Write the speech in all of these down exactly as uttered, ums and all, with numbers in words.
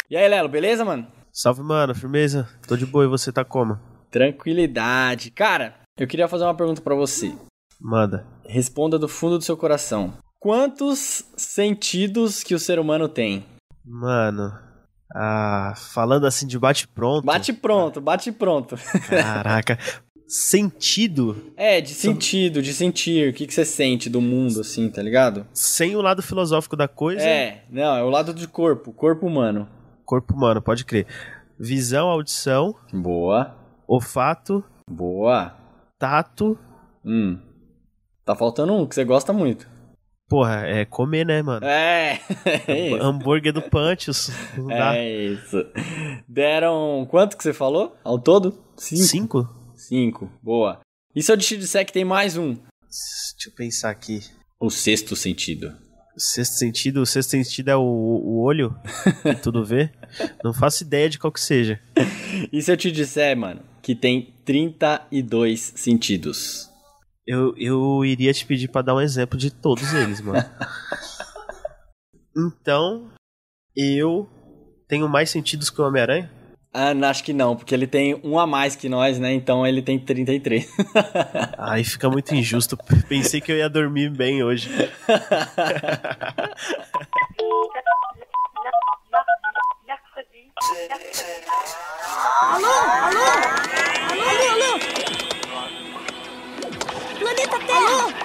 E aí, Lelo, beleza, mano? Salve, mano, firmeza? Tô de boa e você tá como? Tranquilidade. Cara, eu queria fazer uma pergunta pra você. Manda. Responda do fundo do seu coração. Quantos sentidos que o ser humano tem? Mano, ah, falando assim de bate-pronto... Bate pronto, bate pronto. Caraca, sentido? É, de sentido, de sentir. O que, que você sente do mundo, assim, tá ligado? Sem o lado filosófico da coisa... É, não, é o lado do corpo, corpo humano. Corpo humano, pode crer. Visão, audição... Boa. Olfato... Boa. Tato... Hum. Tá faltando um que você gosta muito. Porra, é comer, né, mano? É, é isso. Hambúrguer do Panchos. Não dá. É isso. Deram quanto que você falou? Ao todo? Cinco. Cinco? Cinco. Boa. E se eu te disser que tem mais um? Deixa eu pensar aqui. O sexto sentido. O sexto sentido? O sexto sentido é o, o olho? Que tudo vê? Não faço ideia de qual que seja. E se eu te disser, mano, que tem trinta e dois sentidos? Eu, eu iria te pedir pra dar um exemplo de todos eles, mano. Então, eu tenho mais sentidos que o Homem-Aranha? Ah, acho que não, porque ele tem um a mais que nós, né? Então ele tem trinta e três. Aí fica muito injusto. Pensei que eu ia dormir bem hoje. Alô? Alô? Alô, alô? Planeta Terra! Alô?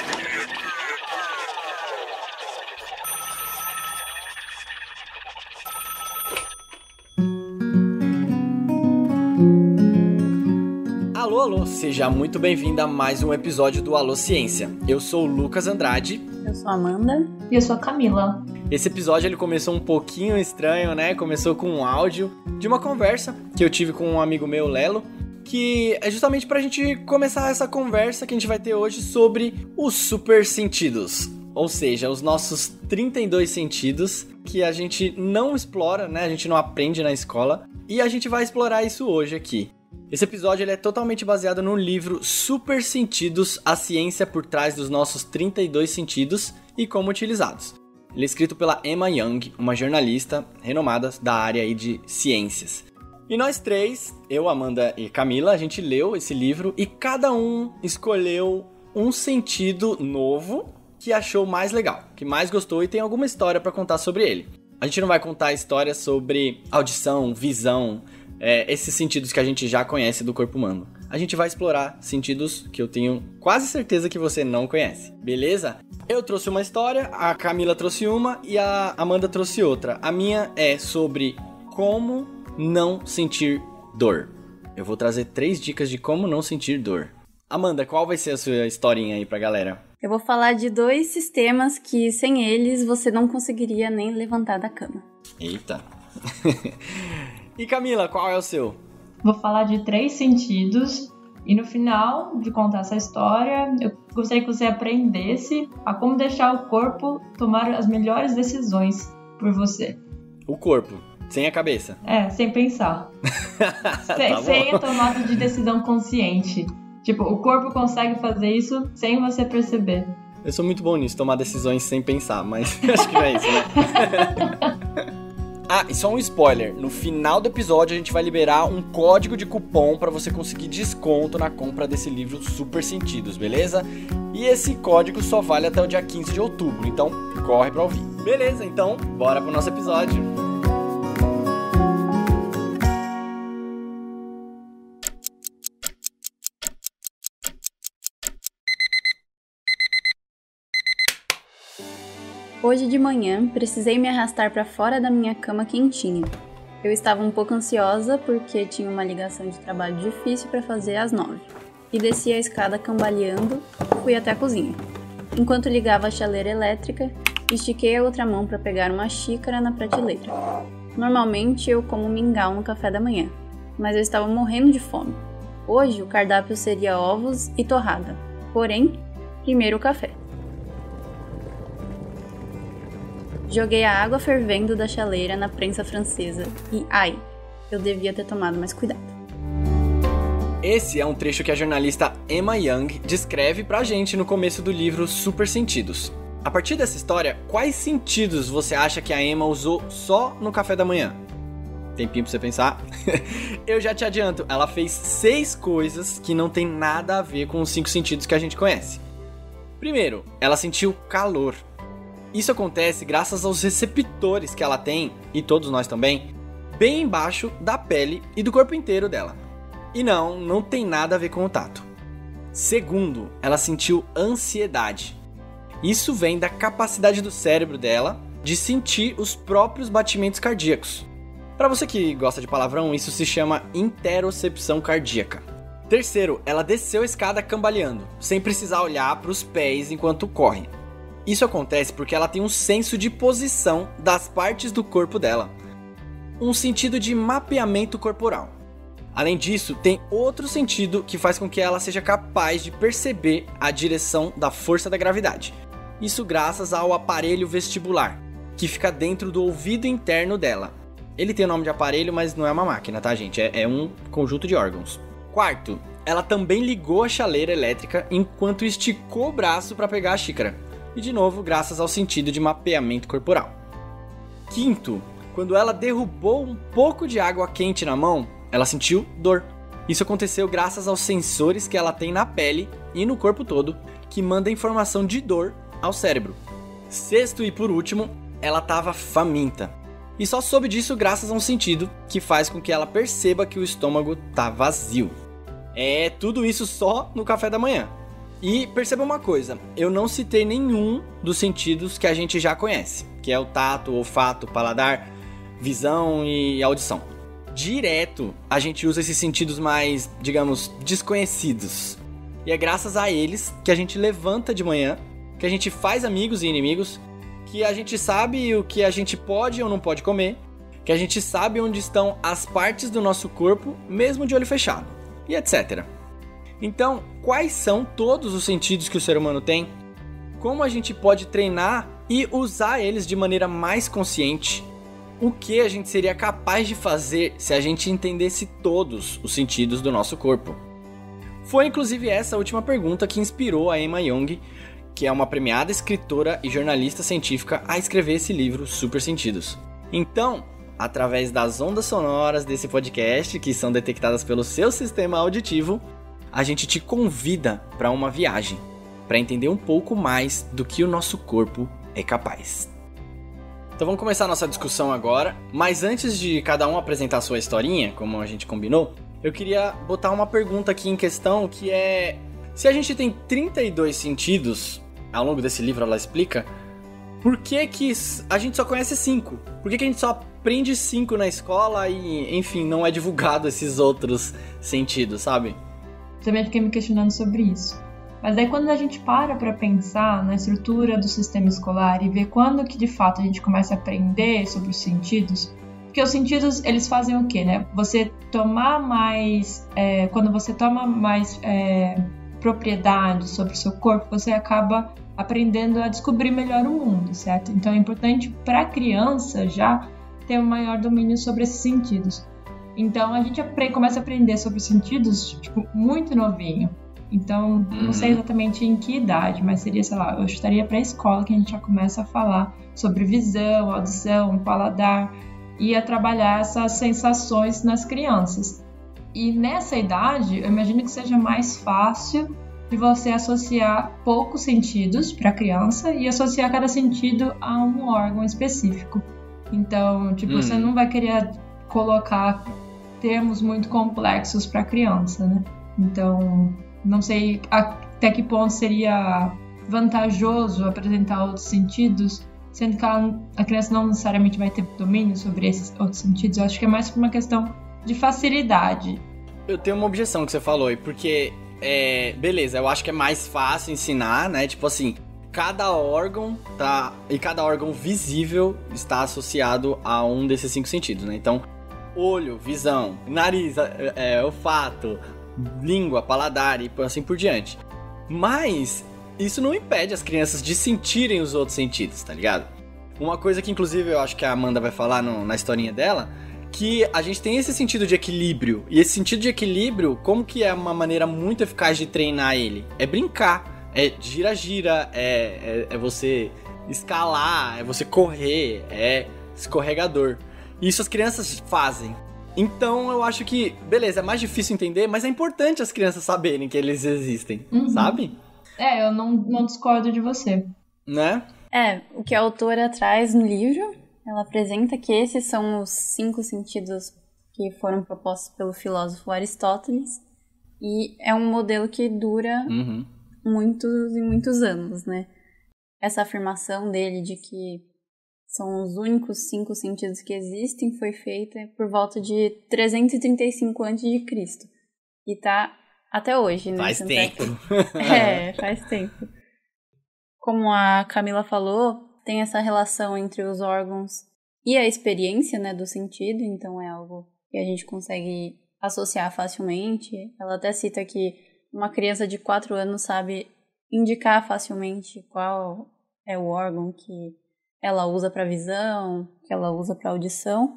Alô, alô, seja muito bem-vinda a mais um episódio do Alô Ciência. Eu sou o Lucas Andrade. Eu sou a Amanda. E eu sou a Camila. Esse episódio ele começou um pouquinho estranho, né? Começou com um áudio de uma conversa que eu tive com um amigo meu, Lelo, que é justamente pra gente começar essa conversa que a gente vai ter hoje sobre os super sentidos. Ou seja, os nossos trinta e dois sentidos que a gente não explora, né? A gente não aprende na escola. E a gente vai explorar isso hoje aqui. Esse episódio ele é totalmente baseado no livro Super Sentidos, a ciência por trás dos nossos trinta e dois sentidos e como utilizados. Ele é escrito pela Emma Young, uma jornalista renomada da área aí de ciências. E nós três, eu, Amanda e Camila, a gente leu esse livro e cada um escolheu um sentido novo que achou mais legal, que mais gostou e tem alguma história para contar sobre ele. A gente não vai contar histórias sobre audição, visão, é, esses sentidos que a gente já conhece do corpo humano. A gente vai explorar sentidos que eu tenho quase certeza que você não conhece, beleza? Eu trouxe uma história, a Camila trouxe uma e a Amanda trouxe outra. A minha é sobre como não sentir dor. Eu vou trazer três dicas de como não sentir dor. Amanda, qual vai ser a sua historinha aí pra galera? Eu vou falar de dois sistemas que sem eles você não conseguiria nem levantar da cama. Eita. E Camila, qual é o seu? Vou falar de três sentidos e no final de contar essa história, eu gostaria que você aprendesse a como deixar o corpo tomar as melhores decisões por você. O corpo, sem a cabeça. É, sem pensar. sem, Tá sem a tomada de decisão consciente. Tipo, o corpo consegue fazer isso sem você perceber. Eu sou muito bom nisso, tomar decisões sem pensar, mas acho que não é isso, né? Ah, e só um spoiler, no final do episódio a gente vai liberar um código de cupom para você conseguir desconto na compra desse livro Super Sentidos, beleza? E esse código só vale até o dia quinze de outubro, então corre pra ouvir. Beleza, então bora pro nosso episódio. Hoje de manhã, precisei me arrastar para fora da minha cama quentinha. Eu estava um pouco ansiosa porque tinha uma ligação de trabalho difícil para fazer às nove. E desci a escada cambaleando, fui até a cozinha. Enquanto ligava a chaleira elétrica, estiquei a outra mão para pegar uma xícara na prateleira. Normalmente eu como mingau no café da manhã, mas eu estava morrendo de fome. Hoje o cardápio seria ovos e torrada, porém, primeiro o café. Joguei a água fervendo da chaleira na prensa francesa e, ai, eu devia ter tomado mais cuidado. Esse é um trecho que a jornalista Emma Young descreve pra gente no começo do livro Super Sentidos. A partir dessa história, quais sentidos você acha que a Emma usou só no café da manhã? tempinho pra você pensar. Eu já te adianto, ela fez seis coisas que não tem nada a ver com os cinco sentidos que a gente conhece. Primeiro, ela sentiu calor. Isso acontece graças aos receptores que ela tem, e todos nós também, bem embaixo da pele e do corpo inteiro dela. E não, não tem nada a ver com o tato. Segundo, ela sentiu ansiedade. Isso vem da capacidade do cérebro dela de sentir os próprios batimentos cardíacos. Para você que gosta de palavrão, isso se chama interocepção cardíaca. Terceiro, ela desceu a escada cambaleando, sem precisar olhar para os pés enquanto corre. Isso acontece porque ela tem um senso de posição das partes do corpo dela, um sentido de mapeamento corporal. Além disso, tem outro sentido que faz com que ela seja capaz de perceber a direção da força da gravidade. Isso graças ao aparelho vestibular, que fica dentro do ouvido interno dela. Ele tem o nome de aparelho, mas não é uma máquina, tá, gente? É, é um conjunto de órgãos. Quarto, ela também ligou a chaleira elétrica enquanto esticou o braço para pegar a xícara. E de novo, graças ao sentido de mapeamento corporal. Quinto, quando ela derrubou um pouco de água quente na mão, ela sentiu dor. Isso aconteceu graças aos sensores que ela tem na pele e no corpo todo, que manda informação de dor ao cérebro. Sexto e por último, ela estava faminta. E só soube disso graças a um sentido que faz com que ela perceba que o estômago tá vazio. É tudo isso só no café da manhã. E perceba uma coisa, eu não citei nenhum dos sentidos que a gente já conhece, que é o tato, olfato, paladar, visão e audição. Direto, a gente usa esses sentidos mais, digamos, desconhecidos. E é graças a eles que a gente levanta de manhã, que a gente faz amigos e inimigos, que a gente sabe o que a gente pode ou não pode comer, que a gente sabe onde estão as partes do nosso corpo, mesmo de olho fechado, e etcétera. Então, quais são todos os sentidos que o ser humano tem? Como a gente pode treinar e usar eles de maneira mais consciente? O que a gente seria capaz de fazer se a gente entendesse todos os sentidos do nosso corpo? Foi inclusive essa última pergunta que inspirou a Emma Young, que é uma premiada escritora e jornalista científica, a escrever esse livro Super Sentidos. Então, através das ondas sonoras desse podcast, que são detectadas pelo seu sistema auditivo, a gente te convida para uma viagem, para entender um pouco mais do que o nosso corpo é capaz. Então vamos começar a nossa discussão agora, mas antes de cada um apresentar a sua historinha, como a gente combinou, eu queria botar uma pergunta aqui em questão, que é: se a gente tem trinta e dois sentidos, ao longo desse livro ela explica, por que que a gente só conhece cinco? Por que que a gente só aprende cinco na escola e, enfim, não é divulgado esses outros sentidos, sabe? Também fiquei me questionando sobre isso. Mas daí quando a gente para para pensar na estrutura do sistema escolar e ver quando que de fato a gente começa a aprender sobre os sentidos, porque os sentidos, eles fazem o quê, né? Você tomar mais... É, quando você toma mais é, propriedade sobre o seu corpo, você acaba aprendendo a descobrir melhor o mundo, certo? Então é importante para a criança já ter um maior domínio sobre esses sentidos. Então a gente aprende, começa a aprender sobre os sentidos, tipo, muito novinho. Então, não uhum. sei exatamente em que idade, mas seria, sei lá, eu estaria para a escola que a gente já começa a falar sobre visão, audição, paladar e a trabalhar essas sensações nas crianças. E nessa idade, eu imagino que seja mais fácil de você associar poucos sentidos para a criança e associar cada sentido a um órgão específico. Então, tipo, uhum. você não vai querer colocar termos muito complexos para a criança, né? Então, não sei até que ponto seria vantajoso apresentar outros sentidos, sendo que a, a criança não necessariamente vai ter domínio sobre esses outros sentidos. Eu acho que é mais por uma questão de facilidade. Eu tenho uma objeção que você falou aí, porque, é, beleza, eu acho que é mais fácil ensinar, né? Tipo assim, cada órgão tá, e cada órgão visível está associado a um desses cinco sentidos, né? Então, olho, visão, nariz, é, olfato, língua, paladar e assim por diante. Mas isso não impede as crianças de sentirem os outros sentidos, tá ligado? Uma coisa que inclusive eu acho que a Amanda vai falar no, na historinha dela, que a gente tem esse sentido de equilíbrio. E esse sentido de equilíbrio, como que é uma maneira muito eficaz de treinar ele? É brincar, é gira-gira, é, é, é você escalar, é você correr, é escorregador. Isso as crianças fazem. Então eu acho que, beleza, é mais difícil entender, mas é importante as crianças saberem que eles existem, uhum. sabe? É, eu não, não discordo de você. Né? É, o que a autora traz no livro, ela apresenta que esses são os cinco sentidos que foram propostos pelo filósofo Aristóteles, e é um modelo que dura uhum. muitos e muitos anos, né? Essa afirmação dele de que são os únicos cinco sentidos que existem foi feita por volta de trezentos e trinta e cinco antes de Cristo. E tá até hoje, né? Faz tempo. É, faz tempo. Como a Camila falou, tem essa relação entre os órgãos e a experiência, né, do sentido, então é algo que a gente consegue associar facilmente. Ela até cita que uma criança de quatro anos sabe indicar facilmente qual é o órgão que ela usa para visão, que ela usa para audição.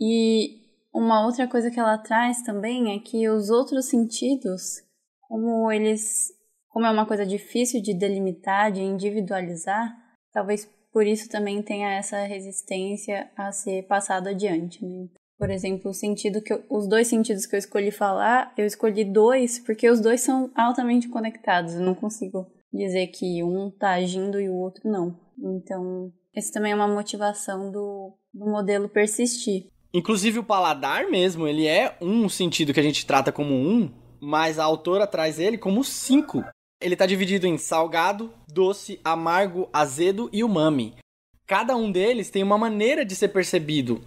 E uma outra coisa que ela traz também é que os outros sentidos, como eles, como é uma coisa difícil de delimitar, de individualizar, talvez por isso também tenha essa resistência a ser passado adiante, né? Por exemplo, o sentido que eu, os dois sentidos que eu escolhi falar, eu escolhi dois porque os dois são altamente conectados. Eu não consigo dizer que um está agindo e o outro não. Então, esse também é uma motivação do, do modelo persistir. Inclusive o paladar mesmo, ele é um sentido que a gente trata como um, mas a autora traz ele como cinco. Ele está dividido em salgado, doce, amargo, azedo e umami. Cada um deles tem uma maneira de ser percebido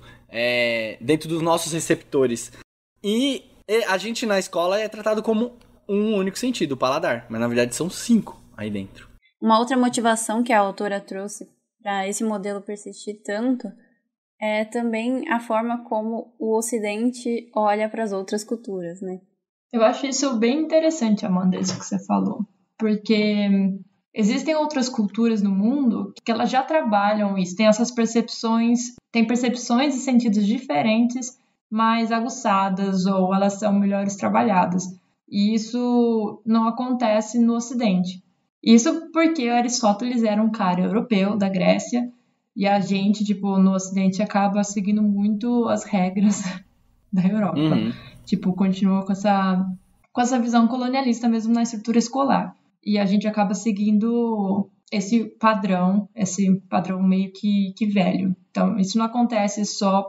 é, dentro dos nossos receptores. E a gente na escola é tratado como um único sentido, o paladar, mas na verdade são cinco aí dentro. Uma outra motivação que a autora trouxe para esse modelo persistir tanto é também a forma como o Ocidente olha para as outras culturas, né? Eu acho isso bem interessante, Amanda, isso que você falou. Porque existem outras culturas no mundo que elas já trabalham isso, tem essas percepções, tem percepções e sentidos diferentes, mais aguçadas, ou elas são melhores trabalhadas. E isso não acontece no Ocidente. Isso porque Aristóteles era um cara europeu, da Grécia, e a gente, tipo, no Ocidente acaba seguindo muito as regras da Europa. Uhum. Tipo, continua com essa, com essa visão colonialista mesmo na estrutura escolar. E a gente acaba seguindo esse padrão, esse padrão meio que, que velho. Então, isso não acontece só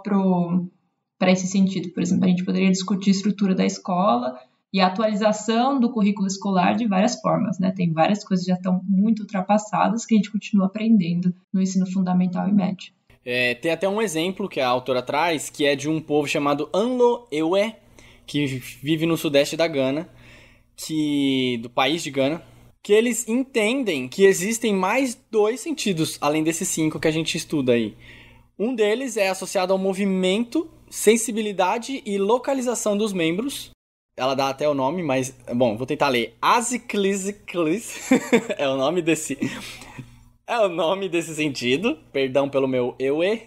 para esse sentido. Por exemplo, a gente poderia discutir a estrutura da escola e a atualização do currículo escolar de várias formas, né? Tem várias coisas que já estão muito ultrapassadas que a gente continua aprendendo no ensino fundamental e médio. É, tem até um exemplo que a autora traz, que é de um povo chamado Anlo-Ewe, que vive no sudeste da Gana, que, do país de Gana, que eles entendem que existem mais dois sentidos, além desses cinco que a gente estuda aí. Um deles é associado ao movimento, sensibilidade e localização dos membros. Ela dá até o nome, mas... Bom, vou tentar ler. Aziclisiclis é o nome desse... É o nome desse sentido. Perdão pelo meu eue.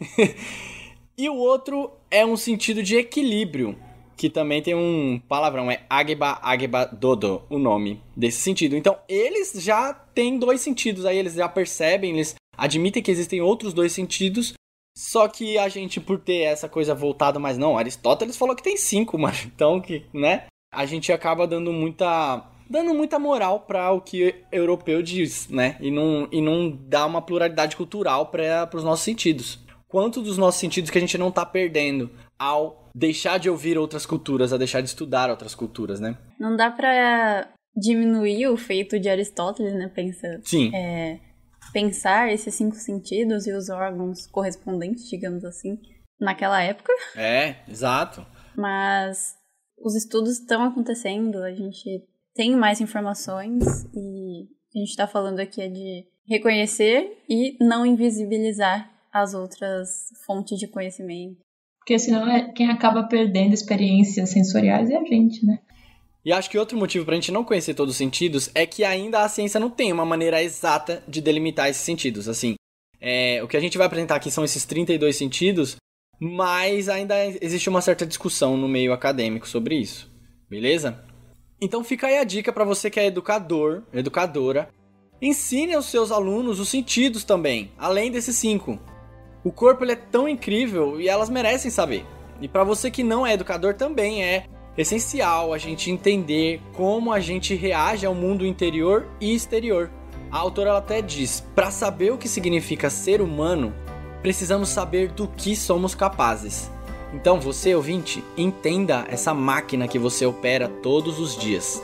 E o outro é um sentido de equilíbrio, que também tem um palavrão. É agba, agba, dodo, o nome desse sentido. Então, eles já têm dois sentidos. Aí eles já percebem, eles admitem que existem outros dois sentidos. Só que a gente, por ter essa coisa voltada, mas não, Aristóteles falou que tem cinco, mano. Então, que, né? A gente acaba dando muita... dando muita moral para o que o europeu diz, né? E não, e não dá uma pluralidade cultural para os nossos sentidos. Quanto dos nossos sentidos que a gente não tá perdendo ao deixar de ouvir outras culturas, a deixar de estudar outras culturas, né? Não dá para diminuir o feito de Aristóteles, né? Pensa, Sim. É, pensar esses cinco sentidos e os órgãos correspondentes, digamos assim, naquela época. É, exato. Mas os estudos estão acontecendo, a gente tem mais informações e a gente está falando aqui é de reconhecer e não invisibilizar as outras fontes de conhecimento. Porque senão é quem acaba perdendo experiências sensoriais é a gente, né? E acho que outro motivo pra gente não conhecer todos os sentidos é que ainda a ciência não tem uma maneira exata de delimitar esses sentidos. Assim, é, o que a gente vai apresentar aqui são esses trinta e dois sentidos, mas ainda existe uma certa discussão no meio acadêmico sobre isso, beleza? Então fica aí a dica para você que é educador, educadora. Ensine aos seus alunos os sentidos também, além desses cinco. O corpo ele é tão incrível e elas merecem saber. E para você que não é educador também é essencial a gente entender como a gente reage ao mundo interior e exterior. A autora ela até diz, para saber o que significa ser humano, precisamos saber do que somos capazes. Então você, ouvinte, entenda essa máquina que você opera todos os dias.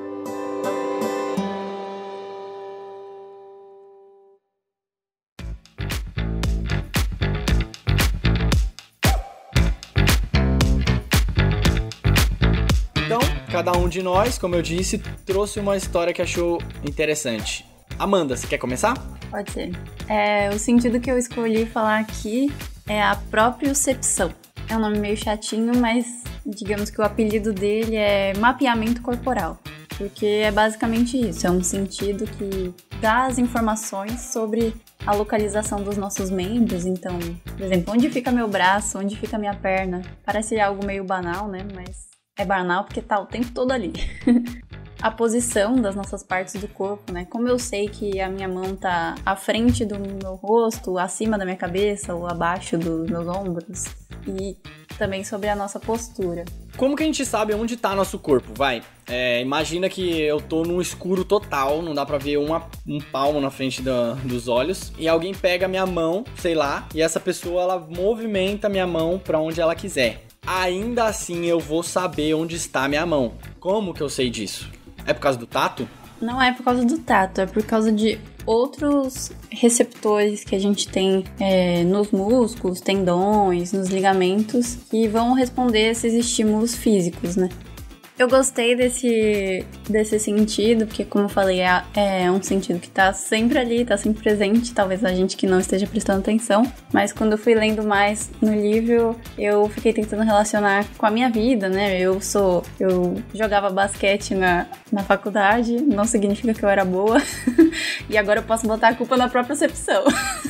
Então, cada um de nós, como eu disse, trouxe uma história que achou interessante. Amanda, você quer começar? Pode ser. É, o sentido que eu escolhi falar aqui é a propriocepção. É um nome meio chatinho, mas digamos que o apelido dele é mapeamento corporal. Porque é basicamente isso, é um sentido que dá as informações sobre a localização dos nossos membros. Então, por exemplo, onde fica meu braço, onde fica minha perna. Parece algo meio banal, né? Mas é banal porque tá o tempo todo ali. A posição das nossas partes do corpo, né? Como eu sei que a minha mão tá à frente do meu rosto, acima da minha cabeça ou abaixo dos meus ombros. E também sobre a nossa postura. Como que a gente sabe onde tá nosso corpo? Vai, é, imagina que eu tô num escuro total, não dá pra ver uma, um palmo na frente da, dos olhos. E alguém pega a minha mão, sei lá, e essa pessoa ela movimenta a minha mão pra onde ela quiser. Ainda assim eu vou saber onde está a minha mão. Como que eu sei disso? É por causa do tato? Não é por causa do tato, é por causa de outros receptores que a gente tem é, nos músculos, tendões, nos ligamentos, que vão responder a esses estímulos físicos, né? Eu gostei desse, desse sentido, porque como eu falei, é, é um sentido que tá sempre ali, tá sempre presente, talvez a gente que não esteja prestando atenção, mas quando eu fui lendo mais no livro, eu fiquei tentando relacionar com a minha vida, né? Eu sou, eu jogava basquete na, na faculdade, não significa que eu era boa, e agora eu posso botar a culpa na própria percepção.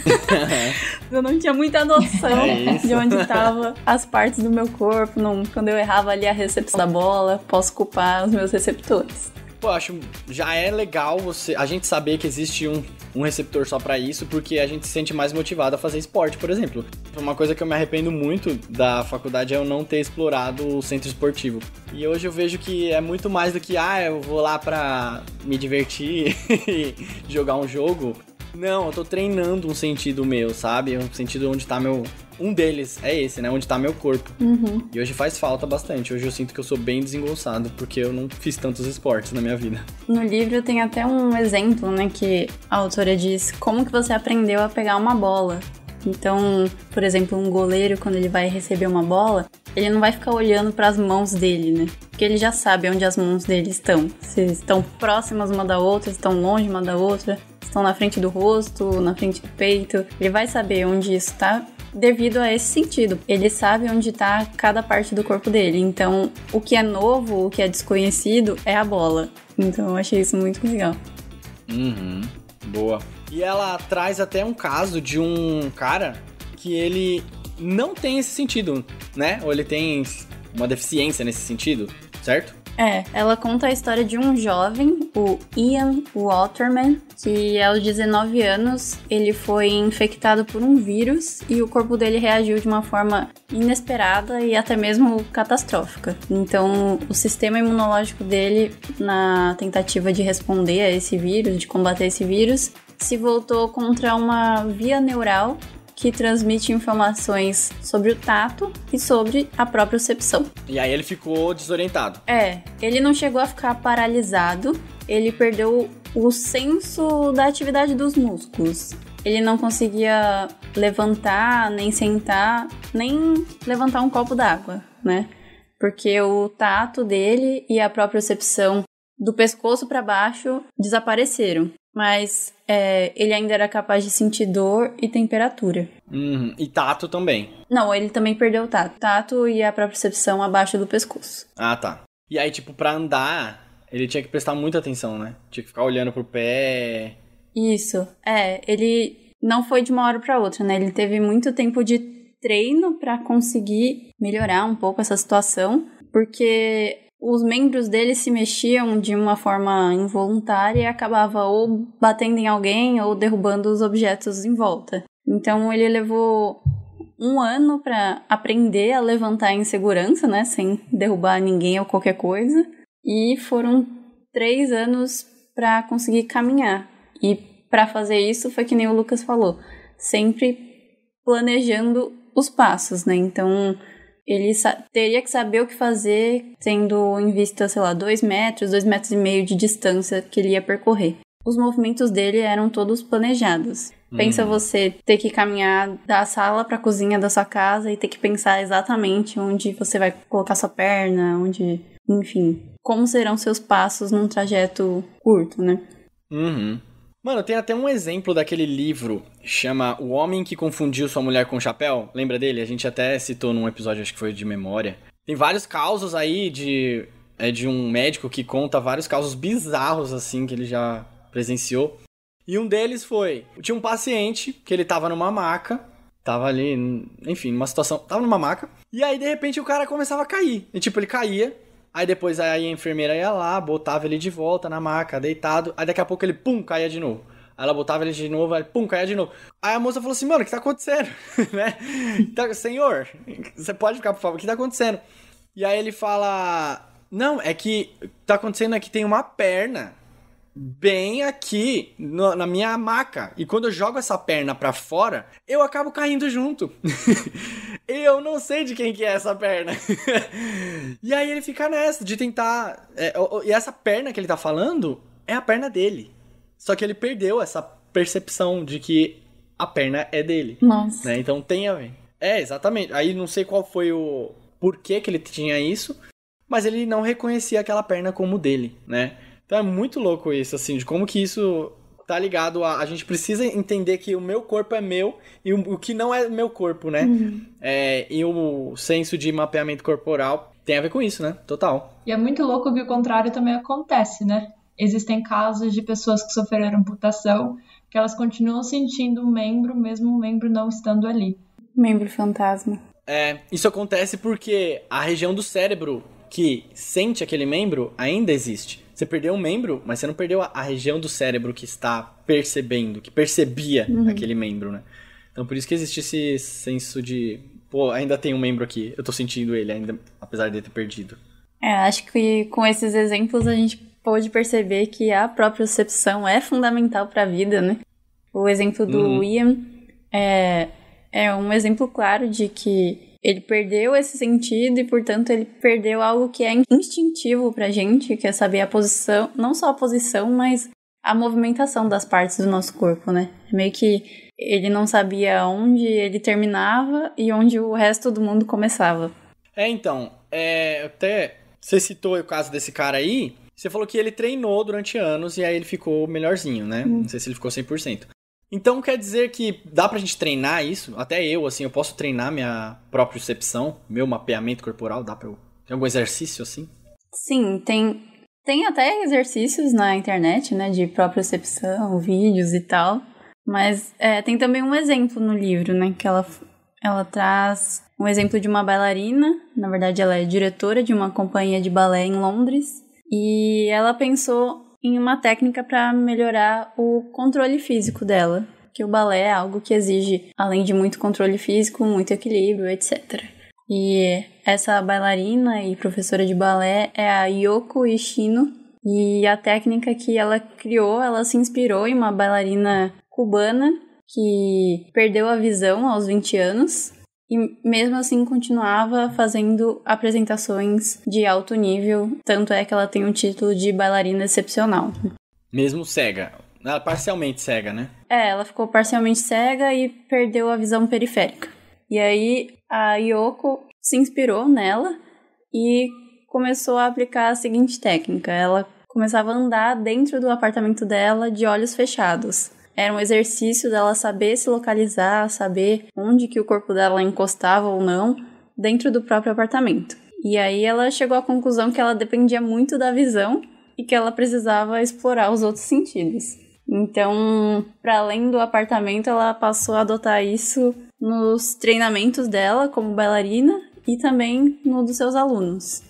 Eu não tinha muita noção é de onde estavam as partes do meu corpo, não, quando eu errava ali a recepção da bola, posso culpar os meus receptores. Pô, acho já é legal você, a gente saber que existe um, um receptor só pra isso, porque a gente se sente mais motivado a fazer esporte, por exemplo. Uma coisa que eu me arrependo muito da faculdade é eu não ter explorado o centro esportivo. E hoje eu vejo que é muito mais do que, ah, eu vou lá pra me divertir e jogar um jogo. Não, eu tô treinando um sentido meu, sabe? Um sentido onde tá meu... Um deles é esse, né? Onde tá meu corpo. Uhum. E hoje faz falta bastante. Hoje eu sinto que eu sou bem desengonçado, porque eu não fiz tantos esportes na minha vida. No livro tem até um exemplo, né? Que a autora diz como que você aprendeu a pegar uma bola. Então, por exemplo, um goleiro, quando ele vai receber uma bola, ele não vai ficar olhando para as mãos dele, né? Porque ele já sabe onde as mãos dele estão. Se estão próximas uma da outra, se estão longe uma da outra, se estão na frente do rosto, na frente do peito. Ele vai saber onde isso tá devido a esse sentido. Ele sabe onde tá cada parte do corpo dele. Então, o que é novo, o que é desconhecido, é a bola. Então, eu achei isso muito legal. Uhum, boa. E ela traz até um caso de um cara que ele não tem esse sentido, né? Ou ele tem uma deficiência nesse sentido, certo? É, ela conta a história de um jovem, o Ian Waterman, que aos dezenove anos ele foi infectado por um vírus e o corpo dele reagiu de uma forma inesperada e até mesmo catastrófica. Então, o sistema imunológico dele, na tentativa de responder a esse vírus, de combater esse vírus, se voltou contra uma via neural que transmite informações sobre o tato e sobre a propriocepção. E aí ele ficou desorientado. É, ele não chegou a ficar paralisado, ele perdeu o senso da atividade dos músculos. Ele não conseguia levantar, nem sentar, nem levantar um copo d'água, né? Porque o tato dele e a propriocepção do pescoço para baixo desapareceram. Mas é, ele ainda era capaz de sentir dor e temperatura. Uhum. E tato também. Não, ele também perdeu o tato. Tato e a propriocepção abaixo do pescoço. Ah, tá. E aí, tipo, pra andar, ele tinha que prestar muita atenção, né? Tinha que ficar olhando pro pé. Isso. É, ele não foi de uma hora pra outra, né? Ele teve muito tempo de treino pra conseguir melhorar um pouco essa situação. Porque os membros dele se mexiam de uma forma involuntária e acabava ou batendo em alguém ou derrubando os objetos em volta. Então ele levou um ano para aprender a levantar em segurança, né, sem derrubar ninguém ou qualquer coisa, e foram três anos para conseguir caminhar. E para fazer isso foi que nem o Lucas falou, sempre planejando os passos, né? Então ele teria que saber o que fazer, tendo em vista, sei lá, dois metros, dois metros e meio de distância que ele ia percorrer. Os movimentos dele eram todos planejados. Hum. Pensa você ter que caminhar da sala para a cozinha da sua casa e ter que pensar exatamente onde você vai colocar sua perna, onde, enfim, como serão seus passos num trajeto curto, né? Uhum. Mano, tem até um exemplo daquele livro, chama O Homem que Confundiu Sua Mulher com o Chapéu. Lembra dele? A gente até citou num episódio, acho que foi de memória. Tem vários casos aí de, é, de um médico que conta vários casos bizarros, assim, que ele já presenciou. E um deles foi, tinha um paciente que ele tava numa maca, tava ali, enfim, numa situação, tava numa maca, e aí de repente o cara começava a cair. E tipo, ele caía, aí depois aí a enfermeira ia lá, botava ele de volta na maca, deitado, aí daqui a pouco ele, pum, caía de novo. Aí ela botava ele de novo, aí pum, caía de novo. Aí a moça falou assim, mano, o que tá acontecendo? né? Tá, senhor, você pode ficar, por favor, o que tá acontecendo? E aí ele fala, não, é que tá acontecendo é que tem uma perna bem aqui no, na minha maca. E quando eu jogo essa perna pra fora, eu acabo caindo junto. Eu não sei de quem que é essa perna. E aí ele fica nessa, de tentar... É, e essa perna que ele tá falando é a perna dele. Só que ele perdeu essa percepção de que a perna é dele. Nossa. Né? Então tem a ver. É, exatamente. Aí não sei qual foi o porquê que ele tinha isso, mas ele não reconhecia aquela perna como dele, né? Então é muito louco isso, assim, de como que isso tá ligado a... A gente precisa entender que o meu corpo é meu e o, o que não é meu corpo, né? Uhum. É, e o senso de mapeamento corporal tem a ver com isso, né? Total. E é muito louco que o contrário também acontece, né? Existem casos de pessoas que sofreram amputação que elas continuam sentindo um membro, mesmo o membro não estando ali. Membro fantasma. É, isso acontece porque a região do cérebro que sente aquele membro ainda existe. Você perdeu um membro, mas você não perdeu a, a região do cérebro que está percebendo, que percebia uhum. aquele membro, né? Então por isso que existe esse senso de, pô, ainda tem um membro aqui, eu tô sentindo ele ainda, apesar de ter perdido. É, acho que com esses exemplos a gente pode perceber que a propriocepção é fundamental para a vida, né? O exemplo do uhum. Ian é, é um exemplo claro de que ele perdeu esse sentido e, portanto, ele perdeu algo que é instintivo pra gente, que é saber a posição, não só a posição, mas a movimentação das partes do nosso corpo, né? Meio que ele não sabia onde ele terminava e onde o resto do mundo começava. É, então, é, até você citou o caso desse cara aí, você falou que ele treinou durante anos e aí ele ficou melhorzinho, né? Hum. Não sei se ele ficou cem por cento. Então quer dizer que dá pra gente treinar isso? Até eu, assim, eu posso treinar minha propriocepção, meu mapeamento corporal, dá pra eu... Tem algum exercício, assim? Sim, tem, tem até exercícios na internet, né, de propriocepção, vídeos e tal, mas é, tem também um exemplo no livro, né, que ela, ela traz um exemplo de uma bailarina, na verdade ela é diretora de uma companhia de balé em Londres, e ela pensou em uma técnica para melhorar o controle físico dela, que o balé é algo que exige, além de muito controle físico, muito equilíbrio, etcétera. E essa bailarina e professora de balé é a Yoko Ishino, e a técnica que ela criou, ela se inspirou em uma bailarina cubana que perdeu a visão aos vinte anos, e mesmo assim continuava fazendo apresentações de alto nível, tanto é que ela tem o título de bailarina excepcional. Mesmo cega, ela parcialmente cega, né? É, ela ficou parcialmente cega e perdeu a visão periférica. E aí a Yoko se inspirou nela e começou a aplicar a seguinte técnica. Ela começava a andar dentro do apartamento dela de olhos fechados. Era um exercício dela saber se localizar, saber onde que o corpo dela encostava ou não dentro do próprio apartamento. E aí ela chegou à conclusão que ela dependia muito da visão e que ela precisava explorar os outros sentidos. Então, para além do apartamento, ela passou a adotar isso nos treinamentos dela como bailarina e também no dos seus alunos.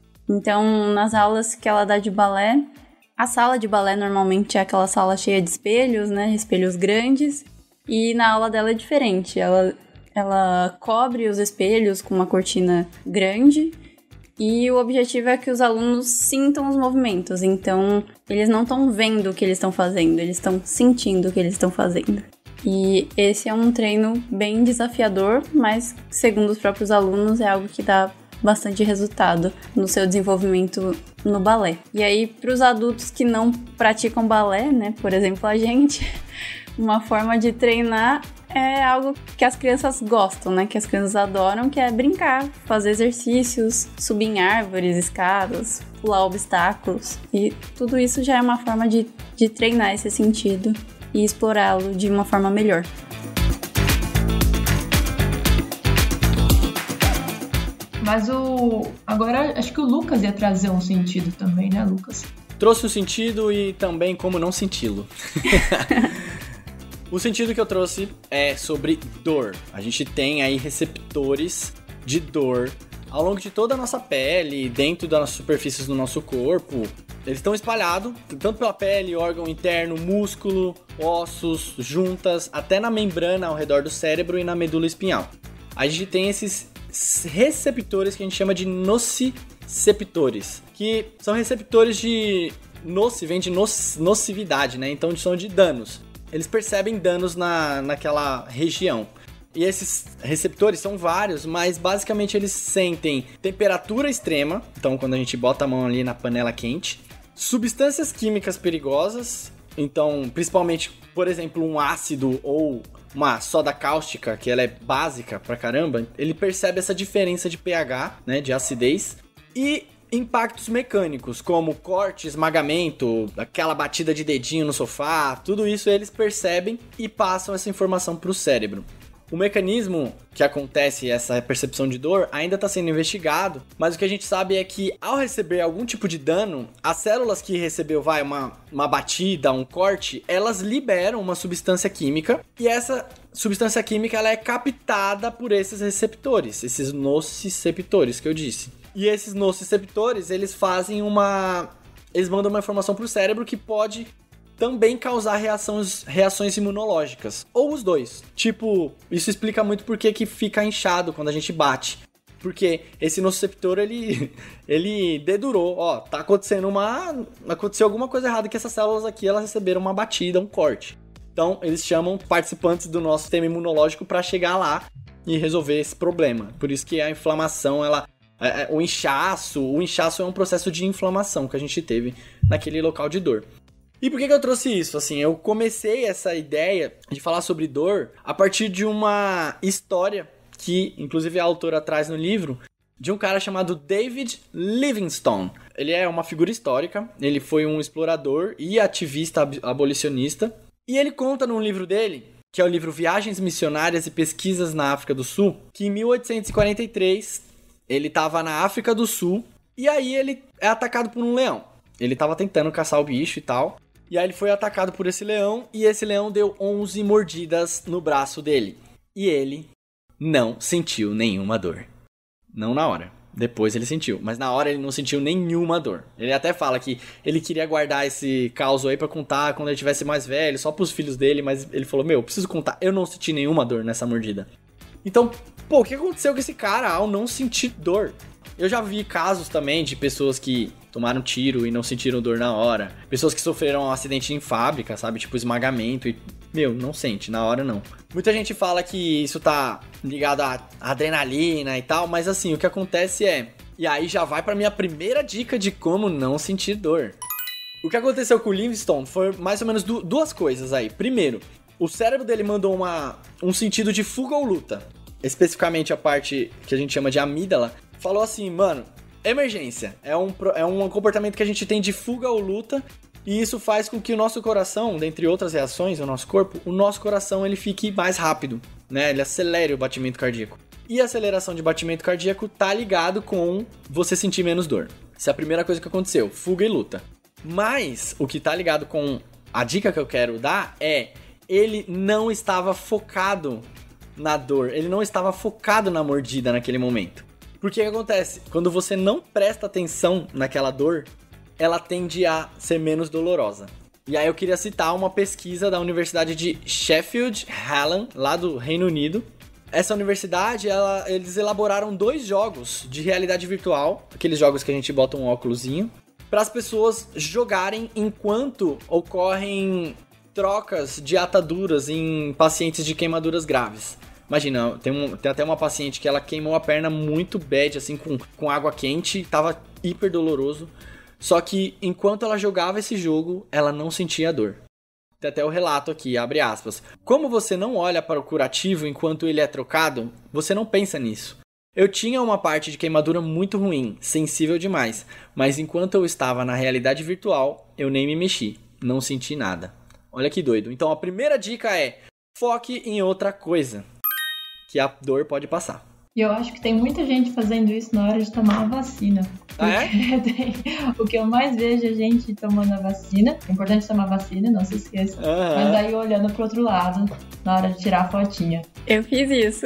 Então, nas aulas que ela dá de balé, a sala de balé normalmente é aquela sala cheia de espelhos, né? Espelhos grandes. E na aula dela é diferente. Ela Ela cobre os espelhos com uma cortina grande e o objetivo é que os alunos sintam os movimentos. Então, eles não estão vendo o que eles estão fazendo, eles estão sentindo o que eles estão fazendo. E esse é um treino bem desafiador, mas, segundo os próprios alunos, é algo que dá bastante resultado no seu desenvolvimento no balé. E aí, para os adultos que não praticam balé, né, por exemplo, a gente, uma forma de treinar é algo que as crianças gostam, né, que as crianças adoram, que é brincar, fazer exercícios, subir em árvores, escadas, pular obstáculos. E tudo isso já é uma forma de, de treinar esse sentido e explorá-lo de uma forma melhor. Mas o... agora acho que o Lucas ia trazer um sentido também, né, Lucas? Trouxe um sentido e também como não senti-lo. O sentido que eu trouxe é sobre dor. A gente tem aí receptores de dor ao longo de toda a nossa pele, dentro das superfícies do nosso corpo. Eles estão espalhados, tanto pela pele, órgão interno, músculo, ossos, juntas, até na membrana ao redor do cérebro e na medula espinhal. A gente tem esses receptores que a gente chama de nociceptores, que são receptores de... Noci vem de nocividade, né? Então são de danos. Eles percebem danos na, naquela região. E esses receptores são vários, mas basicamente eles sentem temperatura extrema, então quando a gente bota a mão ali na panela quente, substâncias químicas perigosas, então principalmente, por exemplo, um ácido ou uma soda cáustica, que ela é básica pra caramba, ele percebe essa diferença de pH, né, de acidez, e impactos mecânicos, como corte, esmagamento, aquela batida de dedinho no sofá, tudo isso eles percebem e passam essa informação pro cérebro. O mecanismo que acontece essa percepção de dor ainda está sendo investigado, mas o que a gente sabe é que ao receber algum tipo de dano, as células que recebeu, vai, uma, uma batida, um corte, elas liberam uma substância química e essa substância química ela é captada por esses receptores, esses nociceptores que eu disse. E esses nociceptores, eles fazem uma... eles mandam uma informação para o cérebro que pode também causar reações, reações imunológicas. Ou os dois. Tipo, isso explica muito porque que fica inchado quando a gente bate. Porque esse nociceptor, ele, ele dedurou. Ó, tá acontecendo uma... aconteceu alguma coisa errada que essas células aqui, elas receberam uma batida, um corte. Então, eles chamam participantes do nosso sistema imunológico para chegar lá e resolver esse problema. Por isso que a inflamação, ela... o inchaço, o inchaço é um processo de inflamação que a gente teve naquele local de dor. E por que que eu trouxe isso? Assim, eu comecei essa ideia de falar sobre dor a partir de uma história que, inclusive, a autora traz no livro, de um cara chamado David Livingstone. Ele é uma figura histórica, ele foi um explorador e ativista abolicionista, e ele conta num livro dele, que é o livro Viagens Missionárias e Pesquisas na África do Sul, que em mil oitocentos e quarenta e três ele estava na África do Sul e aí ele é atacado por um leão. Ele estava tentando caçar o bicho e tal. E aí ele foi atacado por esse leão e esse leão deu onze mordidas no braço dele. E ele não sentiu nenhuma dor. Não na hora. Depois ele sentiu. Mas na hora ele não sentiu nenhuma dor. Ele até fala que ele queria guardar esse caos aí pra contar quando ele tivesse mais velho, só pros filhos dele. Mas ele falou, meu, eu preciso contar. Eu não senti nenhuma dor nessa mordida. Então, pô, o que aconteceu com esse cara ao não sentir dor? Eu já vi casos também de pessoas que tomaram tiro e não sentiram dor na hora. Pessoas que sofreram um acidente em fábrica, sabe? Tipo esmagamento e... meu, não sente, na hora não. Muita gente fala que isso tá ligado à adrenalina e tal, mas assim, o que acontece é... e aí já vai pra minha primeira dica de como não sentir dor. O que aconteceu com o Livingstone foi mais ou menos du- duas coisas aí. Primeiro, o cérebro dele mandou uma, um sentido de fuga ou luta. Especificamente a parte que a gente chama de amígdala. Falou assim, mano, emergência. É um, é um comportamento que a gente tem de fuga ou luta. E isso faz com que o nosso coração, dentre outras reações no nosso corpo, o nosso coração ele fique mais rápido, né? Ele acelere o batimento cardíaco. E a aceleração de batimento cardíaco tá ligado com você sentir menos dor. Essa é a primeira coisa que aconteceu, fuga e luta. Mas o que tá ligado com a dica que eu quero dar é... ele não estava focado na dor, ele não estava focado na mordida naquele momento. Porque o que acontece? Quando você não presta atenção naquela dor, ela tende a ser menos dolorosa. E aí eu queria citar uma pesquisa da Universidade de Sheffield Hallam, lá do Reino Unido, essa universidade, ela, eles elaboraram dois jogos de realidade virtual, aqueles jogos que a gente bota um óculosinho, para as pessoas jogarem enquanto ocorrem trocas de ataduras em pacientes de queimaduras graves. Imagina, tem, um, tem até uma paciente que ela queimou a perna muito bad, assim, com, com água quente, tava hiper doloroso. Só que enquanto ela jogava esse jogo, ela não sentia dor. Tem até o relato aqui, abre aspas. Como você não olha para o curativo enquanto ele é trocado, você não pensa nisso. Eu tinha uma parte de queimadura muito ruim, sensível demais, mas enquanto eu estava na realidade virtual, eu nem me mexi, não senti nada. Olha que doido. Então a primeira dica é, foque em outra coisa, que a dor pode passar. E eu acho que tem muita gente fazendo isso na hora de tomar a vacina. Ah, é? Tem, o que eu mais vejo é gente tomando a vacina. É importante tomar a vacina, não se esqueça. Uhum. Mas daí olhando pro outro lado, na hora de tirar a fotinha. Eu fiz isso.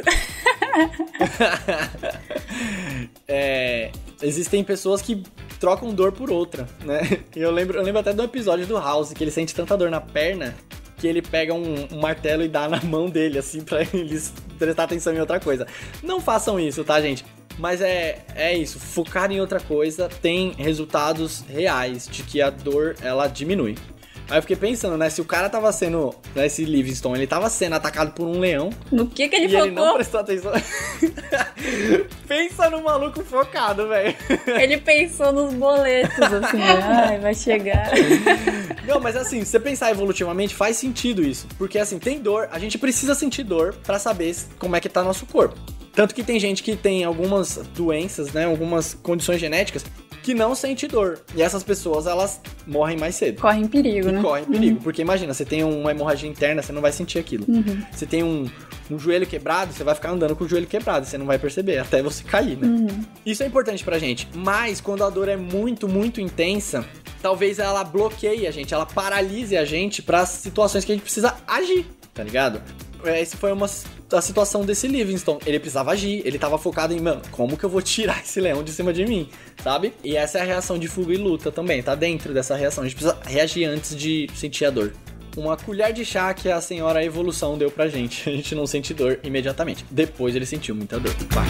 é, existem pessoas que trocam dor por outra, né? Eu lembro, eu lembro até do episódio do House, que ele sente tanta dor na perna que ele pega um, um martelo e dá na mão dele, assim, pra eles prestar atenção em outra coisa. Não façam isso, tá, gente? Mas é, é isso, focar em outra coisa tem resultados reais de que a dor, ela diminui. Aí eu fiquei pensando, né, se o cara tava sendo, né, esse Livingston, ele tava sendo atacado por um leão. No que que ele e focou? ele não prestou atenção. Pensa no maluco focado, velho. Ele pensou nos boletos, assim, ai, vai chegar. Não, mas assim, se você pensar evolutivamente, faz sentido isso. Porque assim, tem dor, a gente precisa sentir dor pra saber como é que tá nosso corpo. Tanto que tem gente que tem algumas doenças, né, algumas condições genéticas que não sente dor. E essas pessoas, elas morrem mais cedo. Correm perigo, e né? Correm perigo. Uhum. Porque imagina, você tem uma hemorragia interna, você não vai sentir aquilo. Uhum. Você tem um, um joelho quebrado, você vai ficar andando com o joelho quebrado, você não vai perceber, até você cair, né? Uhum. Isso é importante pra gente. Mas quando a dor é muito, muito intensa, talvez ela bloqueie a gente, ela paralise a gente para situações que a gente precisa agir, tá ligado? Essa foi uma a situação desse Livingston. Ele precisava agir, ele tava focado em, mano, como que eu vou tirar esse leão de cima de mim, sabe? E essa é a reação de fuga e luta também, tá dentro dessa reação. A gente precisa reagir antes de sentir a dor. Uma colher de chá que a senhora evolução deu pra gente. A gente não sente dor imediatamente. Depois ele sentiu muita dor. Vai.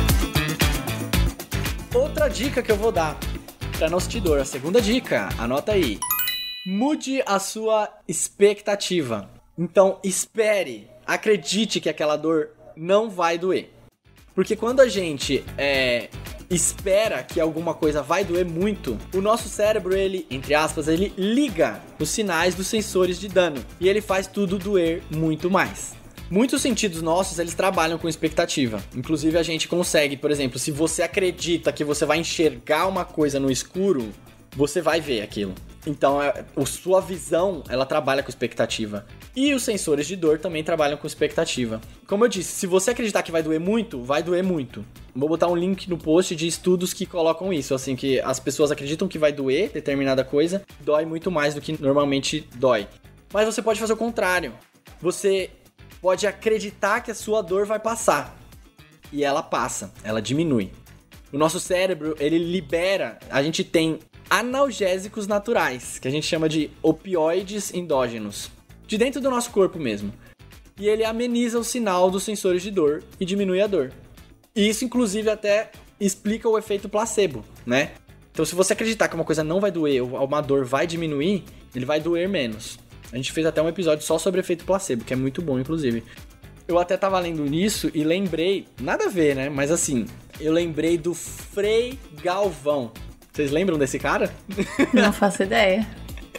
Outra dica que eu vou dar pra não sentir dor. A segunda dica, anota aí. Mude a sua expectativa. Então, espere. Acredite que aquela dor não vai doer. Porque quando a gente é, espera que alguma coisa vai doer muito, o nosso cérebro, ele, entre aspas, ele liga os sinais dos sensores de dano. E ele faz tudo doer muito mais. Muitos sentidos nossos, eles trabalham com expectativa. Inclusive, a gente consegue, por exemplo, se você acredita que você vai enxergar uma coisa no escuro, você vai ver aquilo. Então, a sua visão, ela trabalha com expectativa. E os sensores de dor também trabalham com expectativa. Como eu disse, se você acreditar que vai doer muito, vai doer muito. Vou botar um link no post de estudos que colocam isso, assim, que as pessoas acreditam que vai doer determinada coisa, dói muito mais do que normalmente dói. Mas você pode fazer o contrário. Você pode acreditar que a sua dor vai passar. E ela passa, ela diminui. O nosso cérebro, ele libera, a gente tem analgésicos naturais, que a gente chama de opioides endógenos, de dentro do nosso corpo mesmo. E ele ameniza o sinal dos sensores de dor e diminui a dor. E isso, inclusive, até explica o efeito placebo, né? Então, se você acreditar que uma coisa não vai doer ou uma dor vai diminuir, ele vai doer menos. A gente fez até um episódio só sobre efeito placebo, que é muito bom, inclusive. Eu até tava lendo nisso e lembrei, nada a ver, né? Mas assim, eu lembrei do Frei Galvão. Vocês lembram desse cara? Não faço ideia.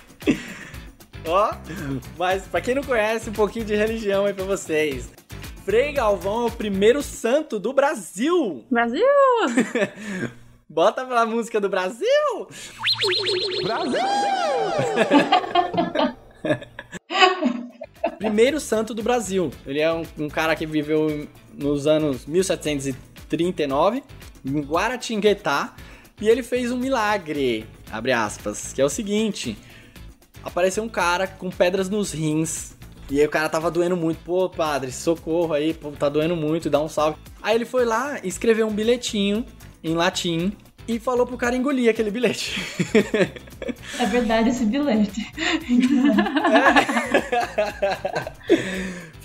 Ó, mas pra quem não conhece, um pouquinho de religião aí pra vocês. Frei Galvão é o primeiro santo do Brasil. Brasil! Bota pra música do Brasil! Brasil! Primeiro santo do Brasil. Ele é um, um cara que viveu nos anos mil setecentos e trinta e nove, em Guaratinguetá, e ele fez um milagre, abre aspas, que é o seguinte: apareceu um cara com pedras nos rins, e aí o cara tava doendo muito. Pô, padre, socorro aí, pô, tá doendo muito, dá um salve. Aí ele foi lá e escreveu um bilhetinho em latim e falou pro cara engolir aquele bilhete. É verdade esse bilhete. É.